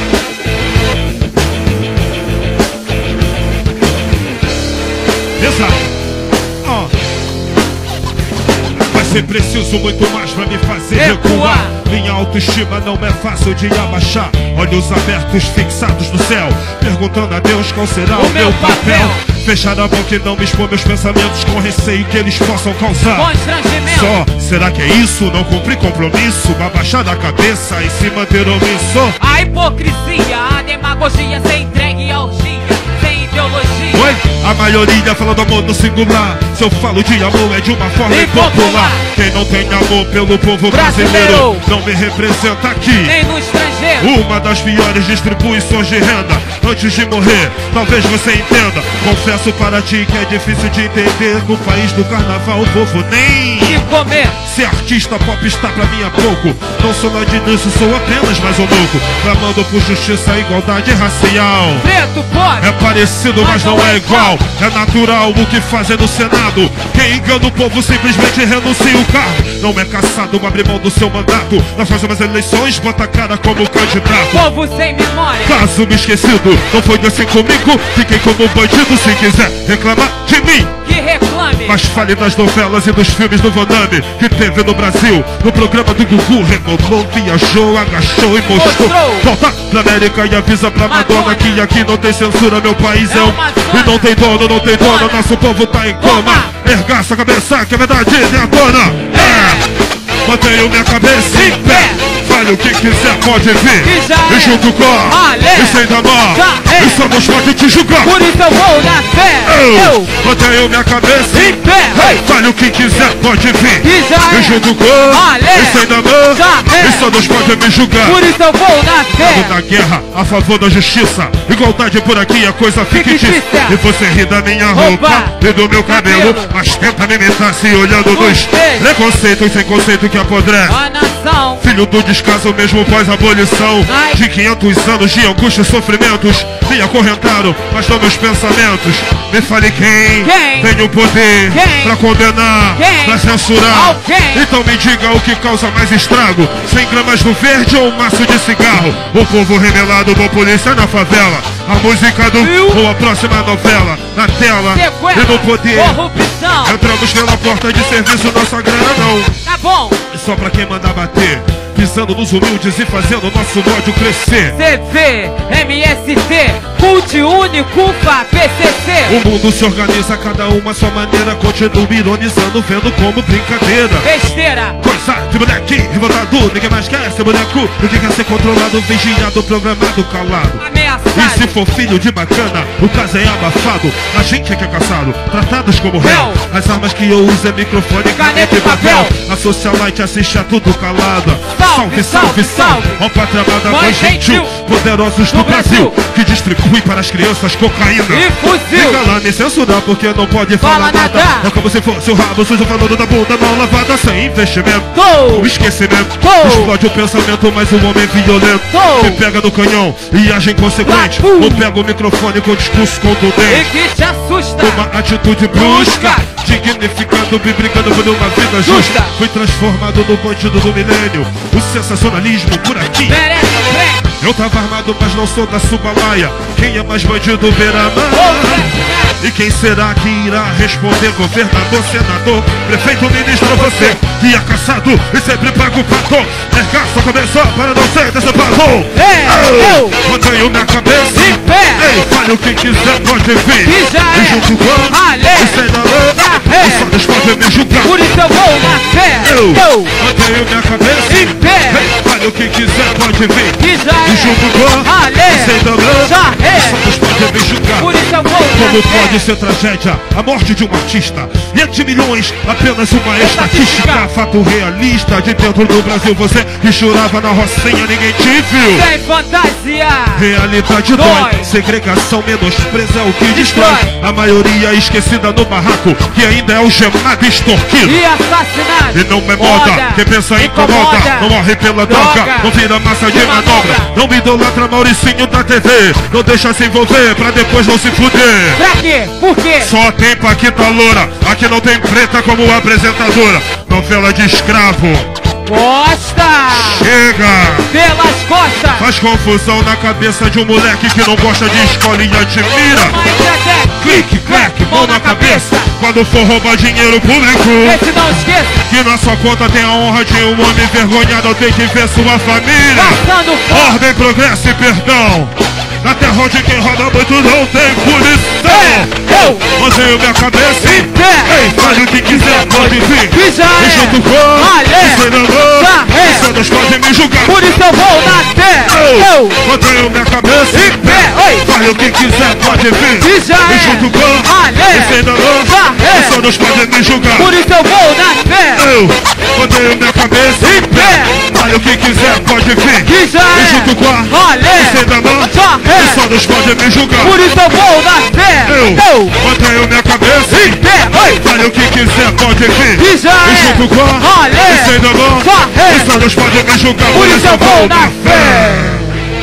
Exato. Ó, oh. Vai ser preciso muito mais pra me fazer recuar. Minha autoestima não é fácil de abaixar. Olhos abertos fixados no céu, perguntando a Deus qual será o, o meu papel. papel. Fechar a boca e não me expor meus pensamentos, com receio que eles possam causar só, será que é isso? Não cumprir compromisso, abaixar a cabeça e se manter omisso. A hipocrisia, a demagogia, sem entregue a orgia, sem ideologia. Oi? A maioria falando amor no singular. Se eu falo de amor é de uma forma impopular. Quem não tem amor pelo povo brasileiro, brasileiro não me representa aqui, nem no estrangeiro. Uma das piores distribuições de renda. Antes de morrer, talvez você entenda. Confesso para ti que é difícil de entender que o país do carnaval o povo nem comer. Ser artista pop está pra mim há pouco. Não sou nada disso, sou apenas mais um louco. Clamando por justiça e igualdade racial. Preto pode. É parecido, mas não é igual. É natural o que fazem no Senado. Quem engana o povo simplesmente renuncia o cargo. Não é caçado, abre mão do seu mandato. Nas próximas eleições, bota a cara como candidato. Povo sem memória. Caso me esquecido, não foi assim comigo. Fiquei como um bandido, se quiser reclamar de mim. Que reclame. Mas fale das novelas e dos filmes do Van Damme que teve no Brasil. No programa do Gugu, rebolou, viajou, agachou e mostrou. Mostrou. Volta pra América e avisa pra Madonna, Madonna que aqui não tem censura, meu país é, É um... uma E não tem dono, não tem dono, Dona. nosso povo tá em coma. Toma. Ergaça a cabeça, que é verdade, é a dona. É. Mantenho minha cabeça em pé. Fale o que quiser, pode vir. Que já é. E junto com Ale. e sem damar. Já é. E somos pode te julgar. Por isso eu vou na fé. Eu, Eu. mantenho minha cabeça Em pé. Hey, fale o que quiser, pode vir. Que já é. E junto com Ale. e sem damar. Já é. E todos podem me julgar. Por isso eu vou na Cabo fé. da guerra, a favor da justiça. Igualdade por aqui, a coisa fictícia. Fictícia. E você ri da minha Roupa. roupa e do meu cabelo, Cabelo. mas tenta me imitar se olhando No nos espelho. preconceitos sem conceito que apodrece. A nação. Filho do descaso mesmo pós-abolição. Ai. De quinhentos anos de angústia e sofrimentos me acorrentaram, mas não meus pensamentos. Me fale quem, Quem? tem o poder Quem? pra condenar, Quem? pra censurar. Alguém? Então me diga o que causa mais estrago, cem gramas do verde ou um maço de cigarro. O povo remelado com polícia na favela. A música do Viu? ou a próxima novela na tela Sequela. e no poder. Corrupção. Entramos pela porta de serviço, nossa grana não. Tá bom. E só pra quem mandar bater, pisando nos humildes e fazendo nosso ódio crescer. C V, M S T, Cult, Único, F A, P C C. O mundo se organiza, cada uma à sua maneira. Continua ironizando, vendo como brincadeira. Besteira. Coisa de moleque, revoltado. Ninguém mais quer ser boneco. Ninguém quer ser controlado, vigiado, programado, calado. E se Ameaçado. for filho de bacana, o caso é abafado. A gente é que é caçado, tratados como réu. Réu. As armas que eu uso é microfone, caneta e papel. A socialite assiste a tudo calada. Salve, salve, salve. Ó pátria amada, Mãe mãe gentil, gentil. poderosos do Do Brasil, Brasil. que distribui para as crianças cocaína. E fuzil. Fica lá me censurar porque não pode Fala falar nada. nada. É como se fosse o rabo sujo falando da bunda mal lavada, sem investimento. Gol. O esquecimento Gol. explode o pensamento, mas o homem violento Gol. que pega no canhão e age inconsequente. Lá, uh. Ou pega o microfone com discurso E contundente. que te assusta. Uma atitude brusca, Brusca. dignificando, me brigando por uma vida justa. Justa. Fui transformado no bandido do milênio. O sensacionalismo por aqui. Merece o prêmio. Eu tava armado, mas não sou da Subalaia. Quem é mais bandido, beira-mar? E quem será que irá responder? Governador, senador, prefeito, ministro, você que é caçado e sempre paga o pato. Ergaça começou para não ser decepado. É, eu. Mantenho minha cabeça Em pé. Ei, fale o que quiser, pode vir. Que já E é. junto com Ale. e sem da lã, Já é. os olhos podem me julgar. Por isso eu vou na fé. Eu Eu. mantenho minha cabeça Em pé. Ei, fale o que quiser, pode vir. Que já E é. junto com Ale. e sem da lã, Já é. os olhos podem me julgar. Por isso eu vou Como na fé. pode ser tragédia a morte de um artista? E de milhões, apenas uma estatística. Fato realista, de dentro do Brasil você que chorava na rocinha, ninguém te viu. Sem fantasia. Realidade Dói. dói, segregação menospreza o que destrói. Destrói. A maioria esquecida no barraco, que ainda é algemado e extorquido. E assassinado. E não é moda, quem pensa incomoda, não morre pela droga, Droga. não vira massa de De manobra. manobra. Não me idolatra Mauricinho da T V, não deixa se envolver pra depois não se fuder. Pra quê? Por quê? Só tem Paquita loura, aqui não tem preta como apresentadora. Novela de escravo, Costa. chega! Pelas costas. Faz confusão na cabeça de um moleque que não gosta de escolinha de mira. Mas até Clique, clac, mão na cabeça. Quando for roubar dinheiro público, Esse não esqueça. que na sua conta tem a honra de um homem envergonhado ter que ver sua família. Passando fome. Ordem, progresso e perdão. Na terra onde quem roda muito não tem punição. É, eu. Mantenho minha cabeça Em pé. Ei, fale o que quiser, pode vir. Que já E é. junto com Ale. o senador, Já é. os todos podem me julgar. Por isso eu vou na fé. Eu Eu. mantenho minha cabeça Em pé. Oi. Fale o que quiser, pode vir. Que já E é. junto com Ale. o senador, Já é. os todos podem me julgar. Por isso eu vou na fé. Eu mantenho minha cabeça Em pé. Fale o que quiser, pode vir. Que já E é. junto com a Ale. o senador, Já é. os todos podem me julgar. Por isso eu vou na fé. Eu Eu. mantenho minha cabeça Em pé. Oi. Fale o que quiser, pode ter fim. E já E é. junto com Olê. e sem dor, Varre. os santos podem me julgar, Por isso eu vou na fé.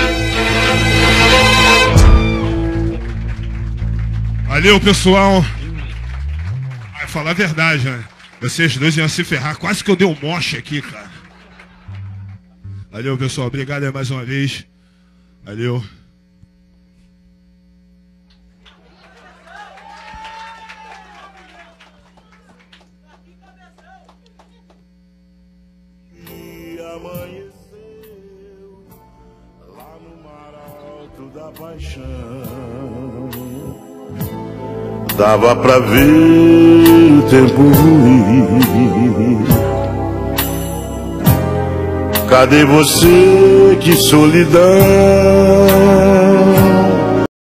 Valeu, pessoal. Vai falar a verdade, né? Vocês dois iam se ferrar. Quase que eu dei um moche aqui, cara. Valeu, pessoal. Obrigado aí mais uma vez. Valeu. E amanheceu lá no mar alto da paixão. Dava pra ver o tempo ruim. Cadê você? Que solidão.